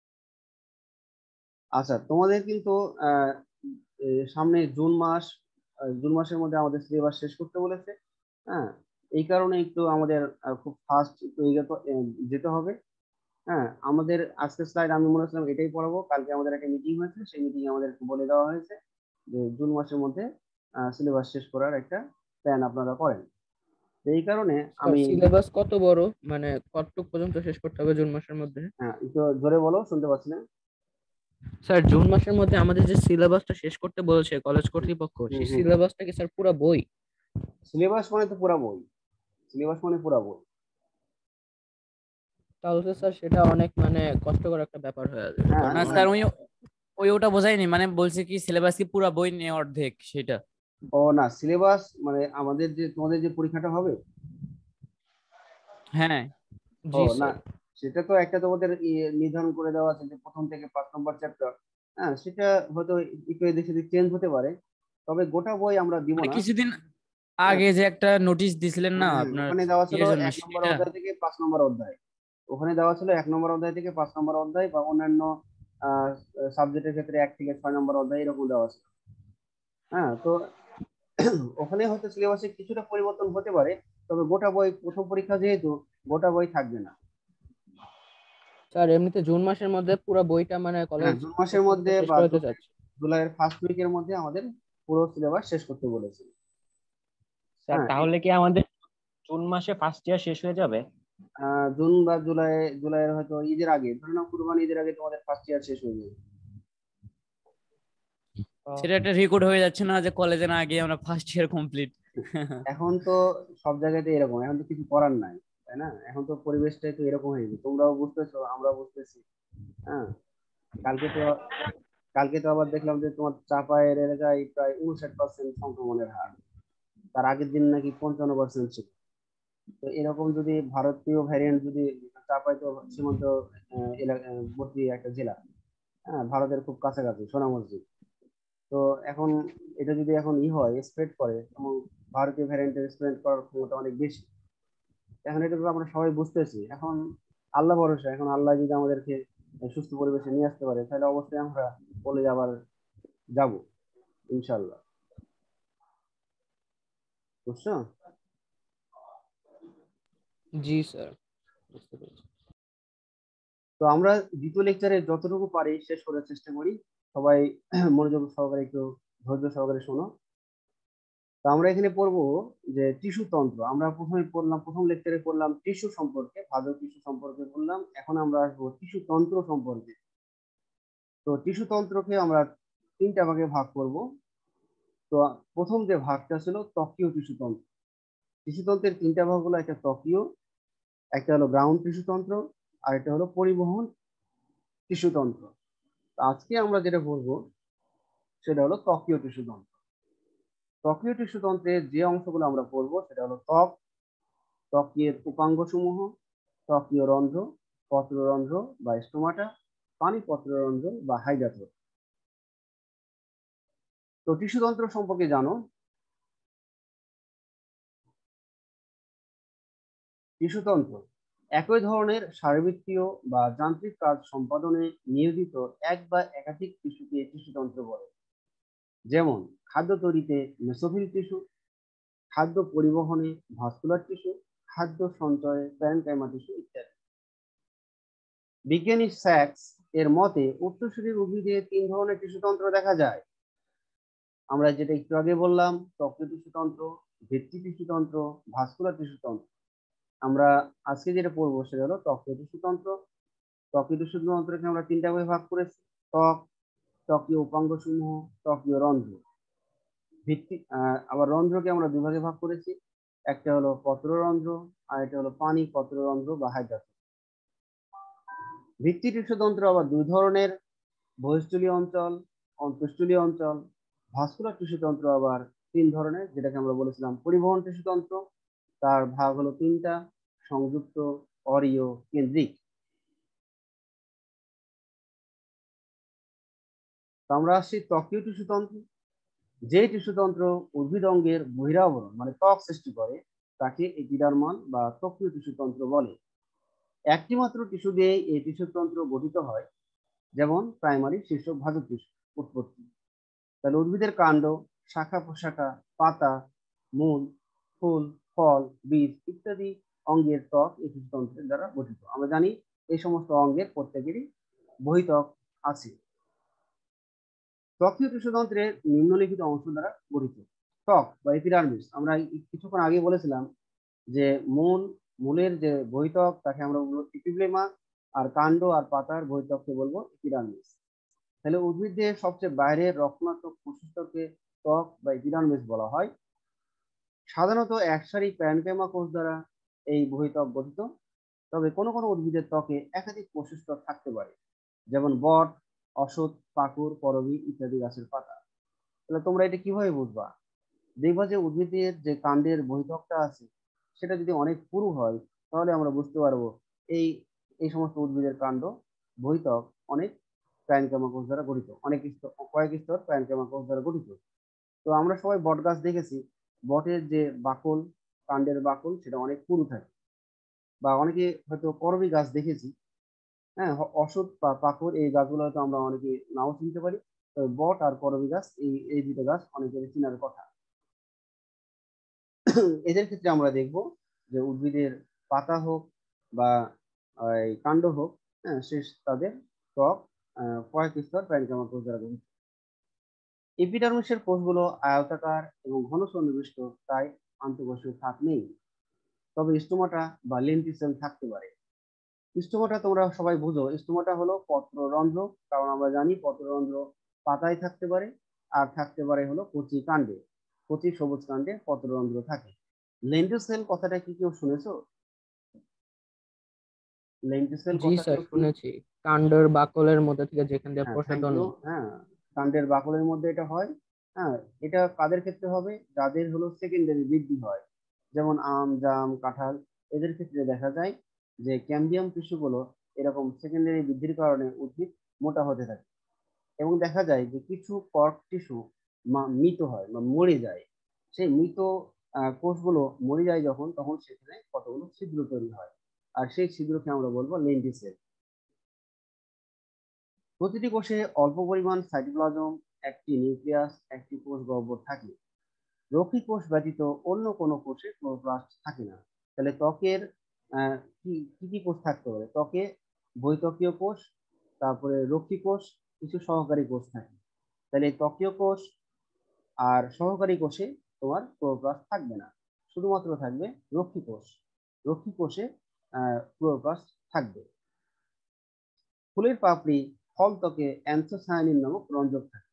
আচ্ছা, তোমাদের কিন্তু আহ, সামনে জুন মাস জুন মাসের মধ্যে আমাদের সিলেবাস শেষ করতে বলেছে। হ্যাঁ, এই কারণে একটু আমাদের খুব ফাস্ট যেতে হবে। হ্যাঁ, আমাদের আজকের স্লাইড আমি মনে হচ্ছিলাম এটাই পড়াবো। কালকে আমাদের একটা মিটিং হয়েছে, সেই মিটিং আমাদের বলে দেওয়া হয়েছে যে জুন মাসের মধ্যে সিলেবাস শেষ করার একটা প্ল্যান আপনারা করেন। তো এই কারণে স্যার আমি সিলেবাস কত বড়, মানে কতটুকু পর্যন্ত শেষ করতে হবে জুন মাসের মধ্যে? একটু জোরে বলো, শুনতে পাচ্ছি না। স্যার জুন মাসের মধ্যে আমাদের যে সিলেবাসটা শেষ করতে বলেছে কলেজ কর্তৃপক্ষ, হুম সেই হুম সিলেবাসটা কি স্যার পুরো বই? সিলেবাস মানে তো পুরা বই, সিলেবাস মানে পুরা বই। তাহলে তো স্যার সেটা অনেক মানে কষ্টকর একটা ব্যাপার হয়ে যাবে, হ্যাঁ কারণ না মানে স্যার ওই ওই ওটা বোঝায়নি, মানে বলছে কি সিলেবাস কি পুরো বই নিয়ে অর্ধেক সেটা। ও না, সিলেবাস মানে আমাদের যে তোমাদের যে পরীক্ষাটা হবে। হ্যাঁ ও জি না, স্যার। সেটা তো একটা তোমাদের নির্ধারণ করে দেওয়া আছে যে প্রথম থেকে 5 নম্বর চ্যাপ্টার। হ্যাঁ, সেটা হয়তো একটু এদিক সেদিক চেঞ্জ হতে পারে, তবে গোটা বই আমরা দিব মানে না। কিছুদিন হ্যাঁ আগে যে একটা নোটিশ দিছিলেন না হ্যাঁ হ্যাঁ, আপনার ওখানে দেওয়া ছিল ইয়ের জন্য 1 নম্বর সেটা। অধ্যায় থেকে 5 নম্বর অধ্যায়। ওখানে দেওয়া ছিল 1 নম্বর অধ্যায় থেকে 5 নম্বর অধ্যায়, বা অন্যান্য সাবজেক্টের ক্ষেত্রে 1 থেকে 6 নম্বর অধ্যায় এরকম দেওয়া ছিল। হ্যাঁ, তো ওখানে হয়তো সিলেবাসে কিছুটা পরিবর্তন হতে পারে, তবে গোটা বই প্রথম পরীক্ষা যেহেতু গোটা বই থাকবে না। স্যার এমনিতে জুন মাসের মধ্যে পুরো বইটা মানে হ্যাঁ, কলেজ জুন মাসের কর্তৃপক্ষ মধ্যে শেষ বা করাতে চাচ্ছে। জুলাইয়ের ফার্স্ট উইকের মধ্যে আমাদের পুরো সিলেবাস শেষ করতে বলেছে। স্যার হ্যাঁ, তাহলে কি আমাদের জুন মাসে ফার্স্ট ইয়ার শেষ হয়ে যাবে? জুন বা জুলাইয়ের হয়তো ঈদের আগে, ধরে নাও কুরবানি ঈদের আগে তোমাদের ফার্স্ট ইয়ার শেষ হয়ে যাবে। সেটা একটা রেকর্ড হয়ে যাচ্ছে না যে কলেজে না গিয়ে আমরা ফার্স্ট ইয়ার কমপ্লিট। এখন তো সব জায়গাতে এরকম, এখন তো কিছু করার নাই, তাই না? এখন তো পরিবেশটাই তো এরকম হয়ে গেছে, তোমরাও বুঝতেছো, আমরাও বুঝতেছি। হ্যাঁ, কালকে তো কালকে তো আবার দেখলাম যে তোমার চাপায়ের এলাকায় প্রায় 59% সংক্রমণের হার। তার আগের দিন নাকি 55% ছিল। তো এরকম যদি ভারতীয় ভ্যারিয়েন্ট যদি, চাপাই তো সীমান্ত বর্তী একটা জেলা। হ্যাঁ, ভারতের খুব কাছাকাছি সোনামসজিদ। তো এখন এটা যদি এখন হয়, স্প্রেড করে, এবং ভারতীয় ভ্যারিয়েন্টের স্প্রেড করার ক্ষমতা অনেক বেশি। এখন এটা তো আমরা সবাই বুঝতেছি। এখন আল্লাহ ভরসা, এখন আল্লাহ যদি আমাদেরকে সুস্থ পরিবেশে নিয়ে আসতে পারে, তাহলে অবশ্যই আমরা কলেজে আবার যাব, ইনশাল্লাহ। বুঝছো? জি স্যার, বুঝতে পেরেছি। তো আমরা দ্বিতীয় লেকচারে যতটুকু পারি শেষ করার চেষ্টা করি। সবাই মনোযোগ সহকারে একটু ধৈর্য সহকারে শোনো। তো আমরা এখানে পড়বো যে টিস্যু তন্ত্র। আমরা প্রথমে পড়লাম, প্রথম লেকচারে পড়লাম টিস্যু সম্পর্কে, ভালো টিস্যু সম্পর্কে বললাম। এখন আমরা আসবো টিস্যু তন্ত্র সম্পর্কে। তো টিস্যু তন্ত্রকে আমরা 3টা ভাগে ভাগ করব। তো প্রথম যে ভাগটা ছিল ত্বকীয় টিস্যু তন্ত্র। টিস্যু তন্ত্রের 3টা ভাগ হলো, একটা ত্বকীয়, একটা হলো গ্রাউন্ড টিস্যু তন্ত্র, আর একটা হলো পরিবহন টিস্যু তন্ত্র। তো আজকে আমরা যেটা বলবো সেটা হলো ত্বকীয় টিস্যু তন্ত্র। ত্বকীয় টিস্যু তন্ত্রের যে অংশগুলো আমরা পড়বো সেটা হলো ত্বক, ত্বকের উপাঙ্গ সমূহ, ত্বকীয় রন্ধ্র, পত্ররন্ধ্র বা স্টোমাটা, পানি পত্ররন্ধ্র বা হাইডাথর। তো টিস্যু তন্ত্র সম্পর্কে জানো। টিস্যু তন্ত্র একই ধরনের শারীরবৃত্তীয় বা যান্ত্রিক কাজ সম্পাদনে নিয়োজিত এক বা একাধিক টিস্যুকে টিস্যু তন্ত্র বলে। যেমন খাদ্য তৈরিতে মেসোফিল টিস্যু, খাদ্য পরিবহনে ভাস্কুলার টিস্যু, খাদ্য সঞ্চয়ে প্যারেনকাইমা টিস্যু ইত্যাদি। বিজ্ঞানী স্যাক্স এর মতে উচ্চশরীর উদ্ভিদে 3 ধরনের টিস্যুতন্ত্র দেখা যায়। আমরা যেটা একটু আগে বললাম, ত্বকীয় টিস্যুতন্ত্র, ভিত্তি টিস্যুতন্ত্র, ভাস্কুলার টিস্যুতন্ত্র। আমরা আজকে যেটা পড়বো সেটা হলো ত্বকীয় টিস্যুতন্ত্র। ত্বকীয় টিস্যুতন্ত্রকে আমরা 3টা ভাগে ভাগ করেছি: ত্বক, ত্বকীয় উপাঙ্গ সমূহ, ত্বকীয় রন্ধ্র। ভিত্তি আবার রন্ধ্রকে আমরা 2 ভাগে ভাগ করেছি, একটা হলো পত্ররন্ধ্র, আর একটা হলো পানি পত্ররন্ধ্র বা হাইড্রাস। ভিত্তি টিস্যুতন্ত্র আবার 2 ধরনের: বহিঃস্থলীয় অঞ্চল, অন্তঃস্থলীয় অঞ্চল। ভাস্কুলার টিস্যুতন্ত্র আবার 3 ধরনের, যেটাকে আমরা বলেছিলাম পরিবহন টিস্যুতন্ত্র। তার ভাগ হলো 3টা: সংযুক্ত, অরীয়, কেন্দ্রিক। তো আমরা আসছি ত্বকীয় টিস্যুতন্ত্র। যে টিস্যুতন্ত্র উদ্ভিদ অঙ্গের বহিরাবরণ মানে ত্বক সৃষ্টি করে তাকে এপিডার্মাল বা ত্বকীয় টিস্যুতন্ত্র বলে। একটি মাত্র টিস্যু দিয়ে এই টিস্যুতন্ত্র গঠিত হয়, যেমন প্রাইমারি শীর্ষক ভাজক টিস্যু উৎপত্তি। তাহলে উদ্ভিদের কাণ্ড, শাখা প্রশাখা, পাতা, মূল, ফুল, ফল, বীজ ইত্যাদি অঙ্গের ত্বক এই টিস্যুতন্ত্রের দ্বারা গঠিত। আমরা জানি এই সমস্ত অঙ্গের প্রত্যেকেরই বহিত্বক আছে। ত্বকীয় টিস্যুতন্ত্রের নিম্নলিখিত অংশ দ্বারা গঠিত। ত্বক বা এপিডার্মিস, আমরা কিছুক্ষণ আগে বলেছিলাম যে মূলের যে বহিত্বক তাকে আমরা বলবো এপিব্লেমা, আর কাণ্ড আর পাতার বহিত্বককে বলবো এপিডার্মিস। তাহলে উদ্ভিদের সবচেয়ে বাইরের রক্ষণাত্মক কোষস্তরকে ত্বক বা এপিডার্মিস বলা হয়। সাধারণত একসারি প্যারেনকাইমা কোষ দ্বারা এই বহিত্বক গঠিত, তবে কোনো কোনো উদ্ভিদের ত্বকে একাধিক কোষস্তর থাকতে পারে, যেমন বট, অশ্বত্থ, পাকুর, করবী ইত্যাদি গাছের পাতা। তাহলে তোমরা এটা কিভাবে বুঝবা? দেখবা যে উদ্ভিদের যে কাণ্ডের বহিত্বকটা আছে সেটা যদি অনেক পুরু হয় তাহলে আমরা বুঝতে পারবো এই এই সমস্ত উদ্ভিদের কাণ্ড বহিত্বক অনেক প্যারেনকাইমা কোষ দ্বারা গঠিত, কয়েক স্তর প্যারেনকাইমা কোষ দ্বারা গঠিত। তো আমরা সবাই বট গাছ দেখেছি, বটের যে বাকল, কাণ্ডের বাকল সেটা অনেক পুরু থাকে, বা অনেকে হয়তো করবী গাছ দেখেছি। হ্যাঁ, অশ্বত্থ বা পাকুর এই গাছগুলো হয়তো আমরা অনেকে নাও চিনতে পারি, তবে বট আর করবী গাছ এই দুটো গাছ অনেকের চিনার কথা। এদের ক্ষেত্রে আমরা দেখব যে উদ্ভিদের পাতা হোক বা কাণ্ড হোক, হ্যাঁ, তাদের ত্বক কয়েক স্তর প্যারেনকাইমা কোষ দ্বারা গঠিত। এপিডার্মিসের কোষগুলো আয়তাকার এবং ঘন সন্নিবিষ্ট, তাই আন্তঃকোষীয় থাক নেই, তবে স্টোমাটা বা লেন্টিসেল থাকতে পারে। স্টোমাটা তোমরা সবাই বুঝো, স্টোমাটা হলো পত্ররন্ধ্র, কারণ আমরা জানি পত্ররন্ধ্র পাতায় থাকতে পারে, আর থাকতে পারে হলো কচি কাণ্ডে, কচি সবুজ কাণ্ডে পত্ররন্ধ্র থাকে। লেন্টিসেল কথাটা কি কেউ শুনেছো? লেন্টিসেল জি কথা স্যার, কেউ শুনেছি। কাণ্ডের বাকলের মধ্যে থেকে যেখান দিয়ে হ্যাঁ, থ্যাংক প্রসাধন। ইউ। হ্যাঁ, কাণ্ডের বাকলের মধ্যে এটা হয়। হ্যাঁ, এটা কাদের ক্ষেত্রে হবে? যাদের হলো সেকেন্ডারি বৃদ্ধি হয়, যেমন আম, জাম, কাঁঠাল, এদের ক্ষেত্রে দেখা যায় যে ক্যাম্বিয়াম টিস্যুগুলো এরকম সেকেন্ডারি বৃদ্ধির কারণে উদ্ভিদ মোটা হতে থাকে, এবং দেখা যায় যে কিছু কর্ক টিস্যু মৃত হয় বা মরে যায়। সেই মৃত কোষগুলো মরে যায় যখন, তখন সেখানে কতগুলো ছিদ্র তৈরি হয়, আর সেই ছিদ্রকে আমরা বলবো লেন্টিসেল। প্রতিটি কোষে অল্প পরিমাণ সাইটোপ্লাজম, একটি নিউক্লিয়াস, একটি কোষ গহ্বর থাকে। রক্ষী কোষ ব্যতীত অন্য কোনো কোষে ক্লোরোপ্লাস্ট থাকে না। তাহলে ত্বকের কি কি কোষ থাকতে পারে? ত্বকে বহিত্বকীয় কোষ, তারপরে রক্ষী কোষ, কিছু সহকারী কোষ থাকে। তাহলে ত্বকীয় কোষ আর সহকারী কোষে তোমার ক্লোরোপ্লাস্ট থাকবে না, শুধুমাত্র থাকবে রক্ষী কোষ। রক্ষী কোষে ক্লোরোপ্লাস্ট থাকবে। ফুলের পাপড়ি, ফল ত্বকে অ্যান্থোসায়ানিন নামক রঞ্জক থাকে।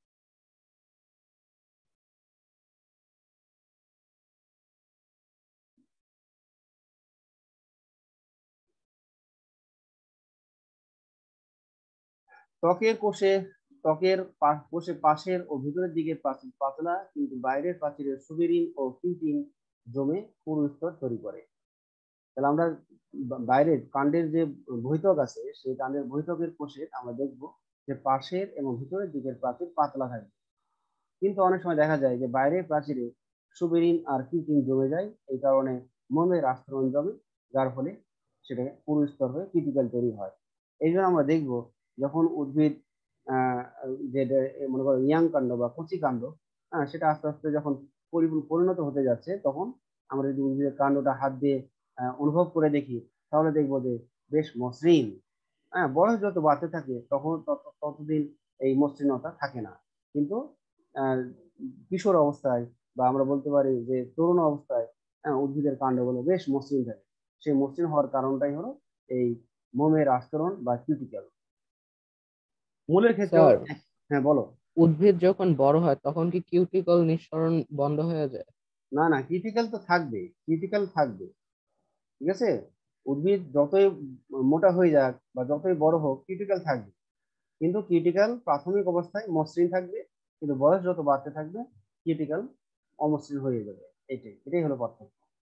কোষে পাশের ও ভিতরের দিকের প্রাচীর পাতলা, কিন্তু বাইরের প্রাচীরে সুবেরিন ও কিউটিন জমে পুরু স্তর তৈরি করে। তাহলে আমরা বাইরের কাণ্ডের যে বহিত্বক আছে, সেই কাণ্ডের বহিত্বকের কোষে আমরা দেখব যে পাশের এবং ভিতরের দিকের প্রাচীর পাতলা থাকবে, কিন্তু অনেক সময় দেখা যায় যে বাইরের প্রাচীরে সুবেরিন আর কিউটিন জমে যায়, এই কারণে মোমের আস্তরণ জমে, যার ফলে সেটা পুরু স্তর হয়ে কিউটিকল তৈরি হয়। এই জন্য আমরা দেখব যখন উদ্ভিদ যে মনে করো ইয়াং কাণ্ড বা কচি কাণ্ড, সেটা আস্তে আস্তে যখন পরিণত হতে যাচ্ছে, তখন আমরা যদি উদ্ভিদের কাণ্ডটা হাত দিয়ে অনুভব করে দেখি, তাহলে দেখবো যে বেশ মসৃণ। হ্যাঁ, বয়স যত বাড়তে থাকে তখন ততদিন এই মসৃণতা থাকে না, কিন্তু কিশোর অবস্থায় বা আমরা বলতে পারি যে তরুণ অবস্থায় উদ্ভিদের কাণ্ডগুলো বেশ মসৃণ থাকে। সেই মসৃণ হওয়ার কারণটাই হলো এই মোমের আস্তরণ বা কিউটিকল। মূলের ক্ষেত্রেও স্যার, হ্যাঁ, বলো। উদ্ভিদ যখন বড় হয় তখন কি কিউটিকল নিঃসরণ বন্ধ হয়ে যায়? না না, কিউটিকল তো থাকবে, কিউটিকল থাকবে, ঠিক আছে। উদ্ভিদ যতই মোটা হয়ে যাক বা যতই বড় হোক, কিউটিকল থাকবে, কিন্তু কিউটিকল প্রাথমিক অবস্থায় মসৃণ থাকবে, কিন্তু বয়স যত বাড়তে থাকবে কিউটিকল অমসৃণ হয়ে যাবে। এটাই হলো পার্থক্য।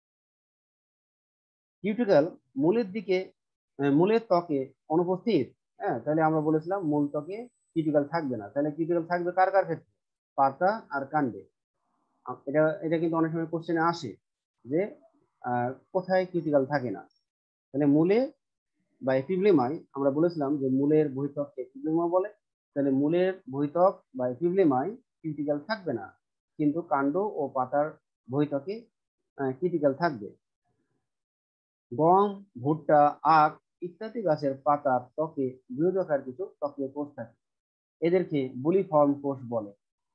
কিউটিকল মূলের ত্বকে অনুপস্থিত। হ্যাঁ, তাহলে আমরা বলেছিলাম মূল ত্বকে কিউটিকল থাকবে না, তাহলে কিউটিকল থাকবে কার কার ক্ষেত্রে? পাতা আর কাণ্ডে। এটা এটা কিন্তু অনেক সময় কোশ্চেনে আসে যে কোথায় কিউটিকল থাকে না। তাহলে মূলে বা এপিব্লেমায় আমরা বলেছিলাম যে মূলের বহিত্বককে এপিব্লেমা বলে, তাহলে মূলের বহিত্বক বা এপিব্লেমায় কিউটিকল থাকবে না, কিন্তু কাণ্ড ও পাতার বহিত্বকে ক্রিটিক্যাল থাকবে। গম, ভুট্টা, আখ ইত্যাদি গাছের পাতার ত্বকে বৃহদাকার কিছু ত্বকীয় কোষ থাকে, এদেরকে বুলিফর্ম কোষ বলে।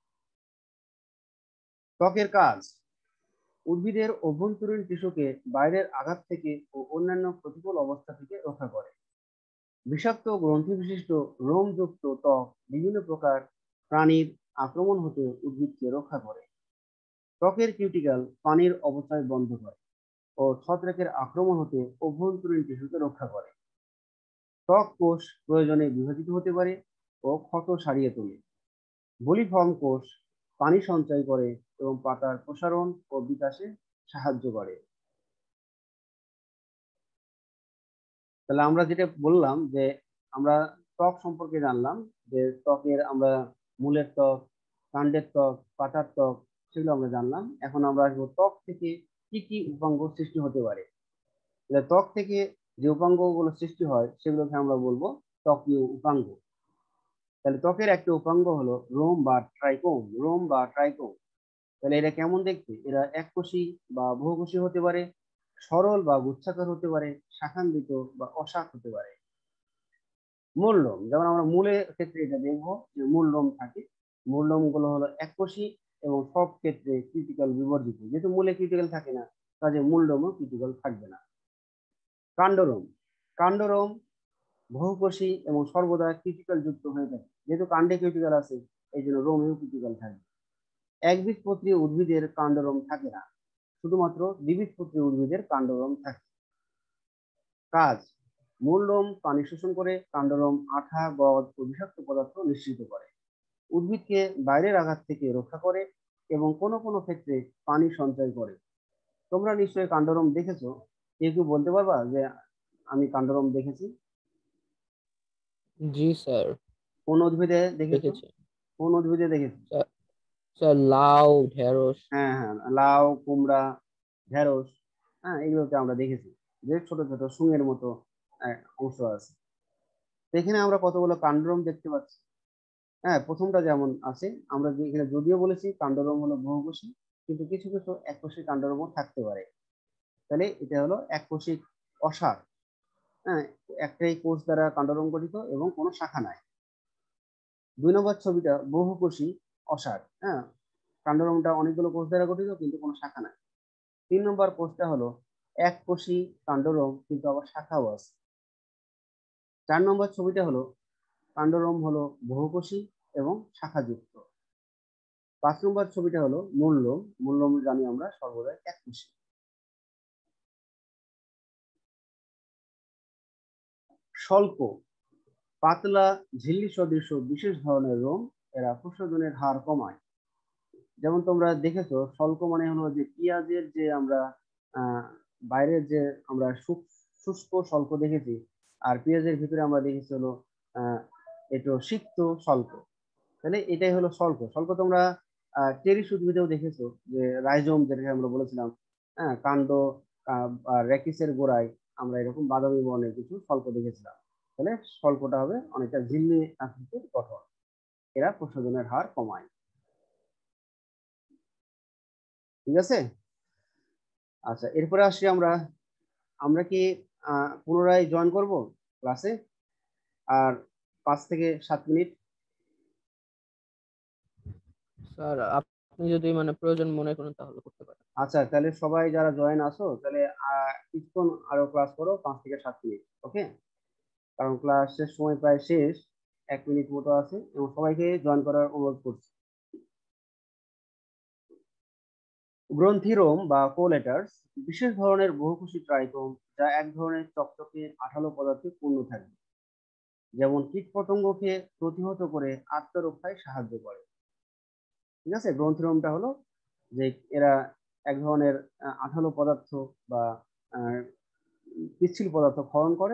ত্বকের কাজ: উদ্ভিদের অভ্যন্তরীণ টিস্যুকে বাইরের আঘাত থেকে ও অন্যান্য প্রতিকূল অবস্থা থেকে রক্ষা করে। বিষাক্ত গ্রন্থি বিশিষ্ট রোমযুক্ত ত্বক বিভিন্ন প্রকার প্রাণীর আক্রমণ হতে উদ্ভিদকে রক্ষা করে। ত্বকের কিউটিক্যাল পানির অপচয় বন্ধ করে ও ছত্রাকের আক্রমণ হতে অভ্যন্তরীণ টিস্যুকে রক্ষা করে। ত্বক কোষ প্রয়োজনে বিভাজিত হতে পারে ও ক্ষত সারিয়ে তোলে। বুলিফর্ম কোষ পানি সঞ্চয় করে এবং পাতার প্রসারণ ও বিকাশে সাহায্য করে। তাহলে আমরা যেটা বললাম যে আমরা ত্বক সম্পর্কে জানলাম, যে ত্বকের আমরা মূলের ত্বক, কাণ্ডের ত্বক, পাতার ত্বক, সেগুলো আমরা জানলাম। এখন আমরা আসবো ত্বক থেকে কি কি উপাঙ্গ সৃষ্টি হতে পারে। ত্বক থেকে যে উপাঙ্গগুলো সৃষ্টি হয় সেগুলোকে আমরা বলবো ত্বকীয় উপাঙ্গ। তাহলে ত্বকের একটা উপাঙ্গ হলো রোম বা ট্রাইকোম। রোম বা ট্রাইকোম, তাহলে এরা কেমন দেখতে? এরা এককোষী বা বহুকোষী হতে পারে, সরল বা গুচ্ছাকার হতে পারে, শাখান্বিত বা অশাখ হতে পারে। মূল লোম, যেমন আমরা মূলের ক্ষেত্রে এটা দেখবো যে মূল লোম থাকে। মূল লোম গুলো হলো এককোষী এবং সব ক্ষেত্রে ক্রিটিক্যাল বিবর্জিত। যেহেতু মূলে ক্রিটিক্যাল থাকে না, কাজে মূল লোমও ক্রিটিক্যাল থাকবে না। কাণ্ডরোম, কাণ্ডরোম বহুকোষী এবং সর্বদা ক্রিটিক্যাল যুক্ত হয়ে থাকে। যেহেতু কাণ্ডে ক্রিটিক্যাল আছে, এই জন্য রোমেও ক্রিটিক্যাল থাকবে। একবীজপত্রী উদ্ভিদের কাণ্ডরোম থাকে না, শুধুমাত্র দ্বিবীজপত্রী উদ্ভিদের কাণ্ডরোম থাকে। কাজ: মূল লোম পানি শোষণ করে, কাণ্ডরোম আঠা, গদ ও বিষাক্ত পদার্থ নিঃসৃত করে। উদ্ভিদকে বাইরের আঘাত থেকে রক্ষা করে এবং কোনো কোনো ক্ষেত্রে পানি সঞ্চয় করে। তোমরা নিশ্চয়ই কাণ্ডরোম দেখেছো, কেউ কেউ বলতে পারবা যে আমি কাণ্ডরোম দেখেছি? জি স্যার, কোন উদ্ভিদে দেখেছো? দেখেছি কোন উদ্ভিদে দেখেছো? স্যার। স্যার লাউ, ঢেঁড়স। হ্যাঁ হ্যাঁ, লাউ, কুমড়া, ঢেঁড়স, হ্যাঁ এগুলোতে আমরা দেখেছি যে ছোট ছোট শুঁড়ের মতো অংশ আছে। তো এখানে আমরা কতগুলো কাণ্ডরোম দেখতে পাচ্ছি। হ্যাঁ, প্রথমটা যেমন আছে, আমরা এখানে যদিও বলেছি কাণ্ডরোম হলো বহুকোষী, কিন্তু কিছু কিছু এককোষী কাণ্ডরোমও থাকতে পারে। তাহলে এটা হলো এককোষিক অসার। হ্যাঁ, একটাই কোষ দ্বারা কাণ্ডরোম গঠিত এবং কোনো শাখা নাই। 2 নম্বর ছবিটা বহুকোষী অসার। হ্যাঁ, কাণ্ডরোমটা অনেকগুলো কোষ দ্বারা গঠিত কিন্তু কোনো শাখা নাই। 3 নম্বর কোষটা হলো এককোষী কাণ্ডরোম কিন্তু আবার শাখাও আছে। 4 নম্বর ছবিটা হলো কাণ্ডরোম হলো বহুকোষী এবং শাখাযুক্ত। 5 নম্বর ছবিটা হলো মূল লোম। মূল লোম জানি আমরা সর্বদাই এককোষী। শল্ক, পাতলা ঝিল্লি সদৃশ বিশেষ ধরনের লোম, এরা প্রসাধনের হার কমায়। যেমন তোমরা দেখেছো, শল্ক মানে হলো যে পেঁয়াজের যে আমরা আহ বাইরের যে আমরা শুষ্ক শল্ক দেখেছি, আর পেঁয়াজের ভিতরে আমরা দেখেছি হলো একটু সিক্ত শল্ক। তাহলে এটাই হলো শল্ক। শল্ক তোমরা টেরিস উদ্ভিদেও দেখেছো, যে রাইজোম যেটাকে আমরা বলেছিলাম, হ্যাঁ, কাণ্ড আর রেকিসের গোড়ায় আমরা এরকম বাদামি বর্ণের কিছু শল্ক দেখেছিলাম। তাহলে শল্কটা হবে অনেকটা ঝিল্লি আকৃতির গঠন। এরা প্রসাধনের হার কমায়। ঠিক আছে। আচ্ছা, এরপরে আসি আমরা। আমরা কি পুনরায় জয়েন করব ক্লাসে? আর 5 থেকে 7 মিনিট। স্যার আপনি যদি মানে প্রয়োজন মনে করেন তাহলে করতে পারেন। আচ্ছা, তাহলে সবাই যারা জয়েন আসো, তাহলে কিছুক্ষণ আরো ক্লাস করো, 5 থেকে 7 মিনিট। ওকে, কারণ ক্লাসের সময় প্রায় শেষ, 1 মিনিট মতো আছে এবং সবাইকে জয়েন করার অনুরোধ করছি। গ্রন্থিরোম বা কোলেটার্স বিশেষ ধরনের বহুকোষী ট্রাইকোম, যা এক ধরনের চকচকে আঠালো পদার্থে পূর্ণ থাকে, যেমন কীটপতঙ্গকে প্রতিহত করে আত্মরক্ষায় সাহায্য করে। ঠিক আছে, গ্রন্থিরোমটা হলো যে এরা এক ধরনের আঠালো পদার্থ বা পিচ্ছিল পদার্থ ক্ষরণ করে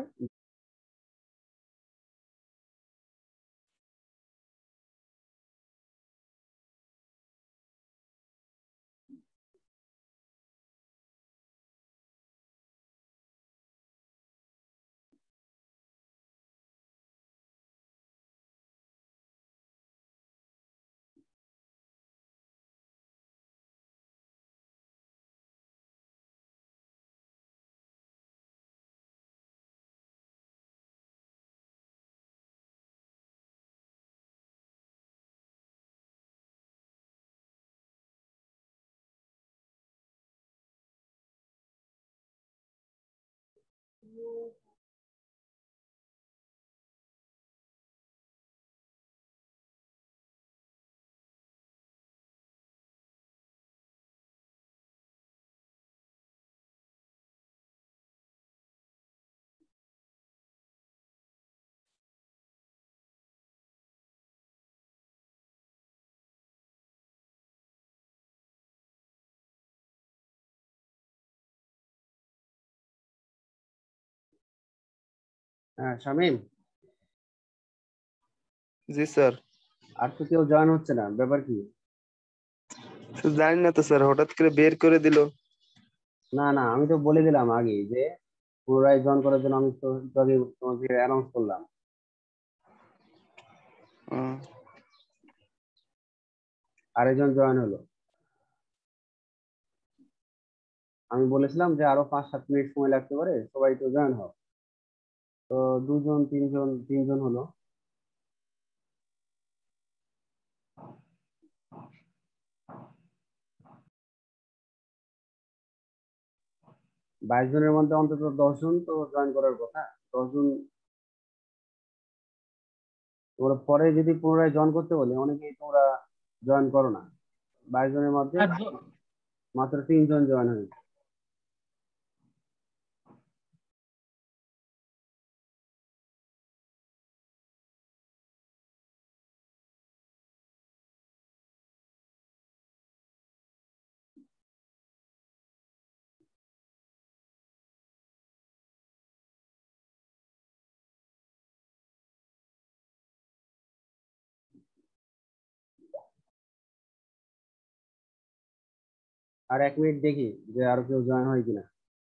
হ্যাঁ শামীম, জি স্যার। আর তো কেউ জয়েন হচ্ছে না, ব্যাপার কি? জানি না তো স্যার, হঠাৎ করে বের করে দিল। না না, আমি তো বলে দিলাম আগে যে পুনরায় জয়েন করার জন্য আমি তো একটু আগে তোমাকে অ্যানাউন্স করলাম। আরেকজন জয়েন হলো। আমি বলেছিলাম যে আরো 5-7 মিনিট সময় লাগতে পারে, সবাই তো জয়েন হও। তো দুজন তিনজন হলো। 22 জনের মধ্যে অন্তত 10 জন তো জয়েন করার কথা। 10 জন তোমরা পরে যদি পুনরায় জয়েন করতে বলে, অনেকেই তোমরা জয়েন করো না। 22 জনের মধ্যে মাত্র 3 জন জয়েন হয়েছে। আর 1 মিনিট দেখি যে আরো কেউ জয়েন হয় কিনা।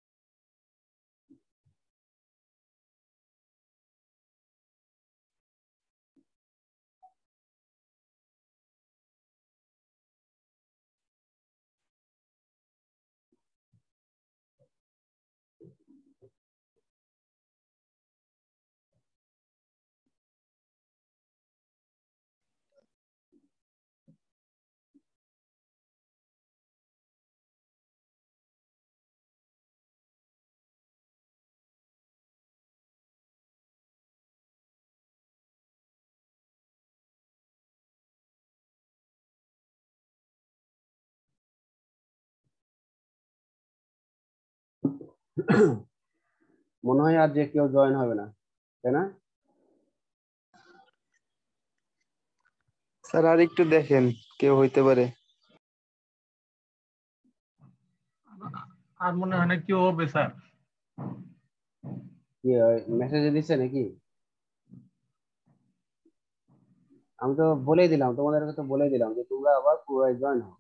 মনে হয় আর যে কেউ জয়েন হবে না, তাই না? স্যার আর একটু দেখেন, কেউ হইতে পারে। আর মনে হয় না কেউ হবে স্যার। কি মেসেজে দিচ্ছে নাকি? আমি তো বলেই দিলাম, তোমাদেরকে তো বলে দিলাম যে তোমরা আবার পুনরায় জয়েন হও।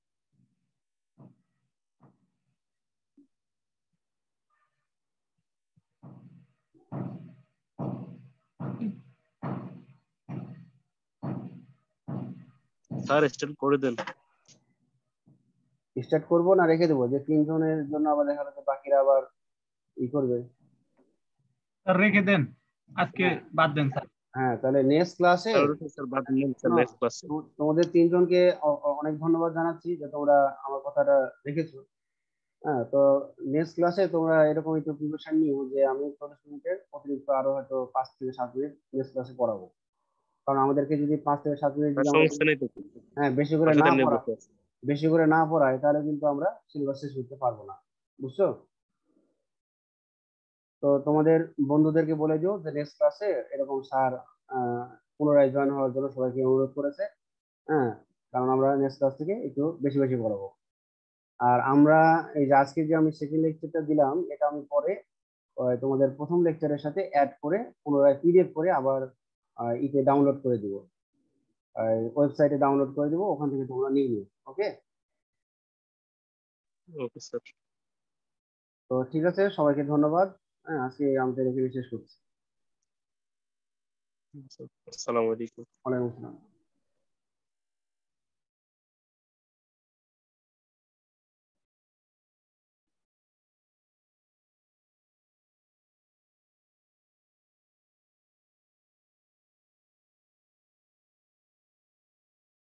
স্যার স্টার্ট করে দেন। স্টার্ট করবো না রেখে দেবো, যে 3 জনের জন্য আবার দেখা যাচ্ছে বাকিরা আবার ই করবে। স্যার রেখে দেন, আজকে বাদ দেন স্যার। হ্যাঁ, তাহলে নেক্সট ক্লাসে স্যার বাদ দিন স্যার নেক্সট ক্লাসে। তোমাদের 3 জনকে অনেক ধন্যবাদ জানাচ্ছি যে তোমরা আমার কথাটা রেখেছো। হ্যাঁ, তো নেক্সট ক্লাসে তোমরা এরকম একটু প্রিপারেশন নিও যে আমি 40 মিনিটের অতিরিক্ত আরো হয়তো 5 থেকে 7 মিনিট নেক্সট ক্লাসে পড়াবো। কারণ আমাদেরকে যদি 5 থেকে 7 মিনিট আর যদি আমরা সমস্যা নেই তো, হ্যাঁ বেশি করে না অসুবিধা নেই, পড়া বসে আছে। বেশি করে না পড়াই, তাহলে কিন্তু আমরা সিলেবাস শেষ করতে পারবো না। বুঝছো? তো তোমাদের বন্ধুদেরকে বলে দিও যে নেক্সট ক্লাসে এরকম স্যার পুনরায় জয়েন হওয়ার জন্য সবাইকে অনুরোধ করেছে। হ্যাঁ, কারণ আমরা নেক্সট ক্লাস থেকে একটু বেশি বেশি পড়াবো। আর আমরা এই যে আজকে যে আমি সেকেন্ড লেকচারটা দিলাম, এটা আমি পরে তোমাদের প্রথম লেকচারের সাথে অ্যাড করে পুনরায় পিডিএফ করে আবার ইতে ডাউনলোড করে দিব, ওয়েবসাইটে ডাউনলোড করে দিব, ওখান থেকে তোমরা নিয়ে নিও। ওকে? Okay sir. তো ঠিক আছে, সবাইকে ধন্যবাদ। হ্যাঁ, আজকে আমাদের এখানে শেষ করছি। আসসালামু আলাইকুম। ওয়ালাইকুম আসসালাম।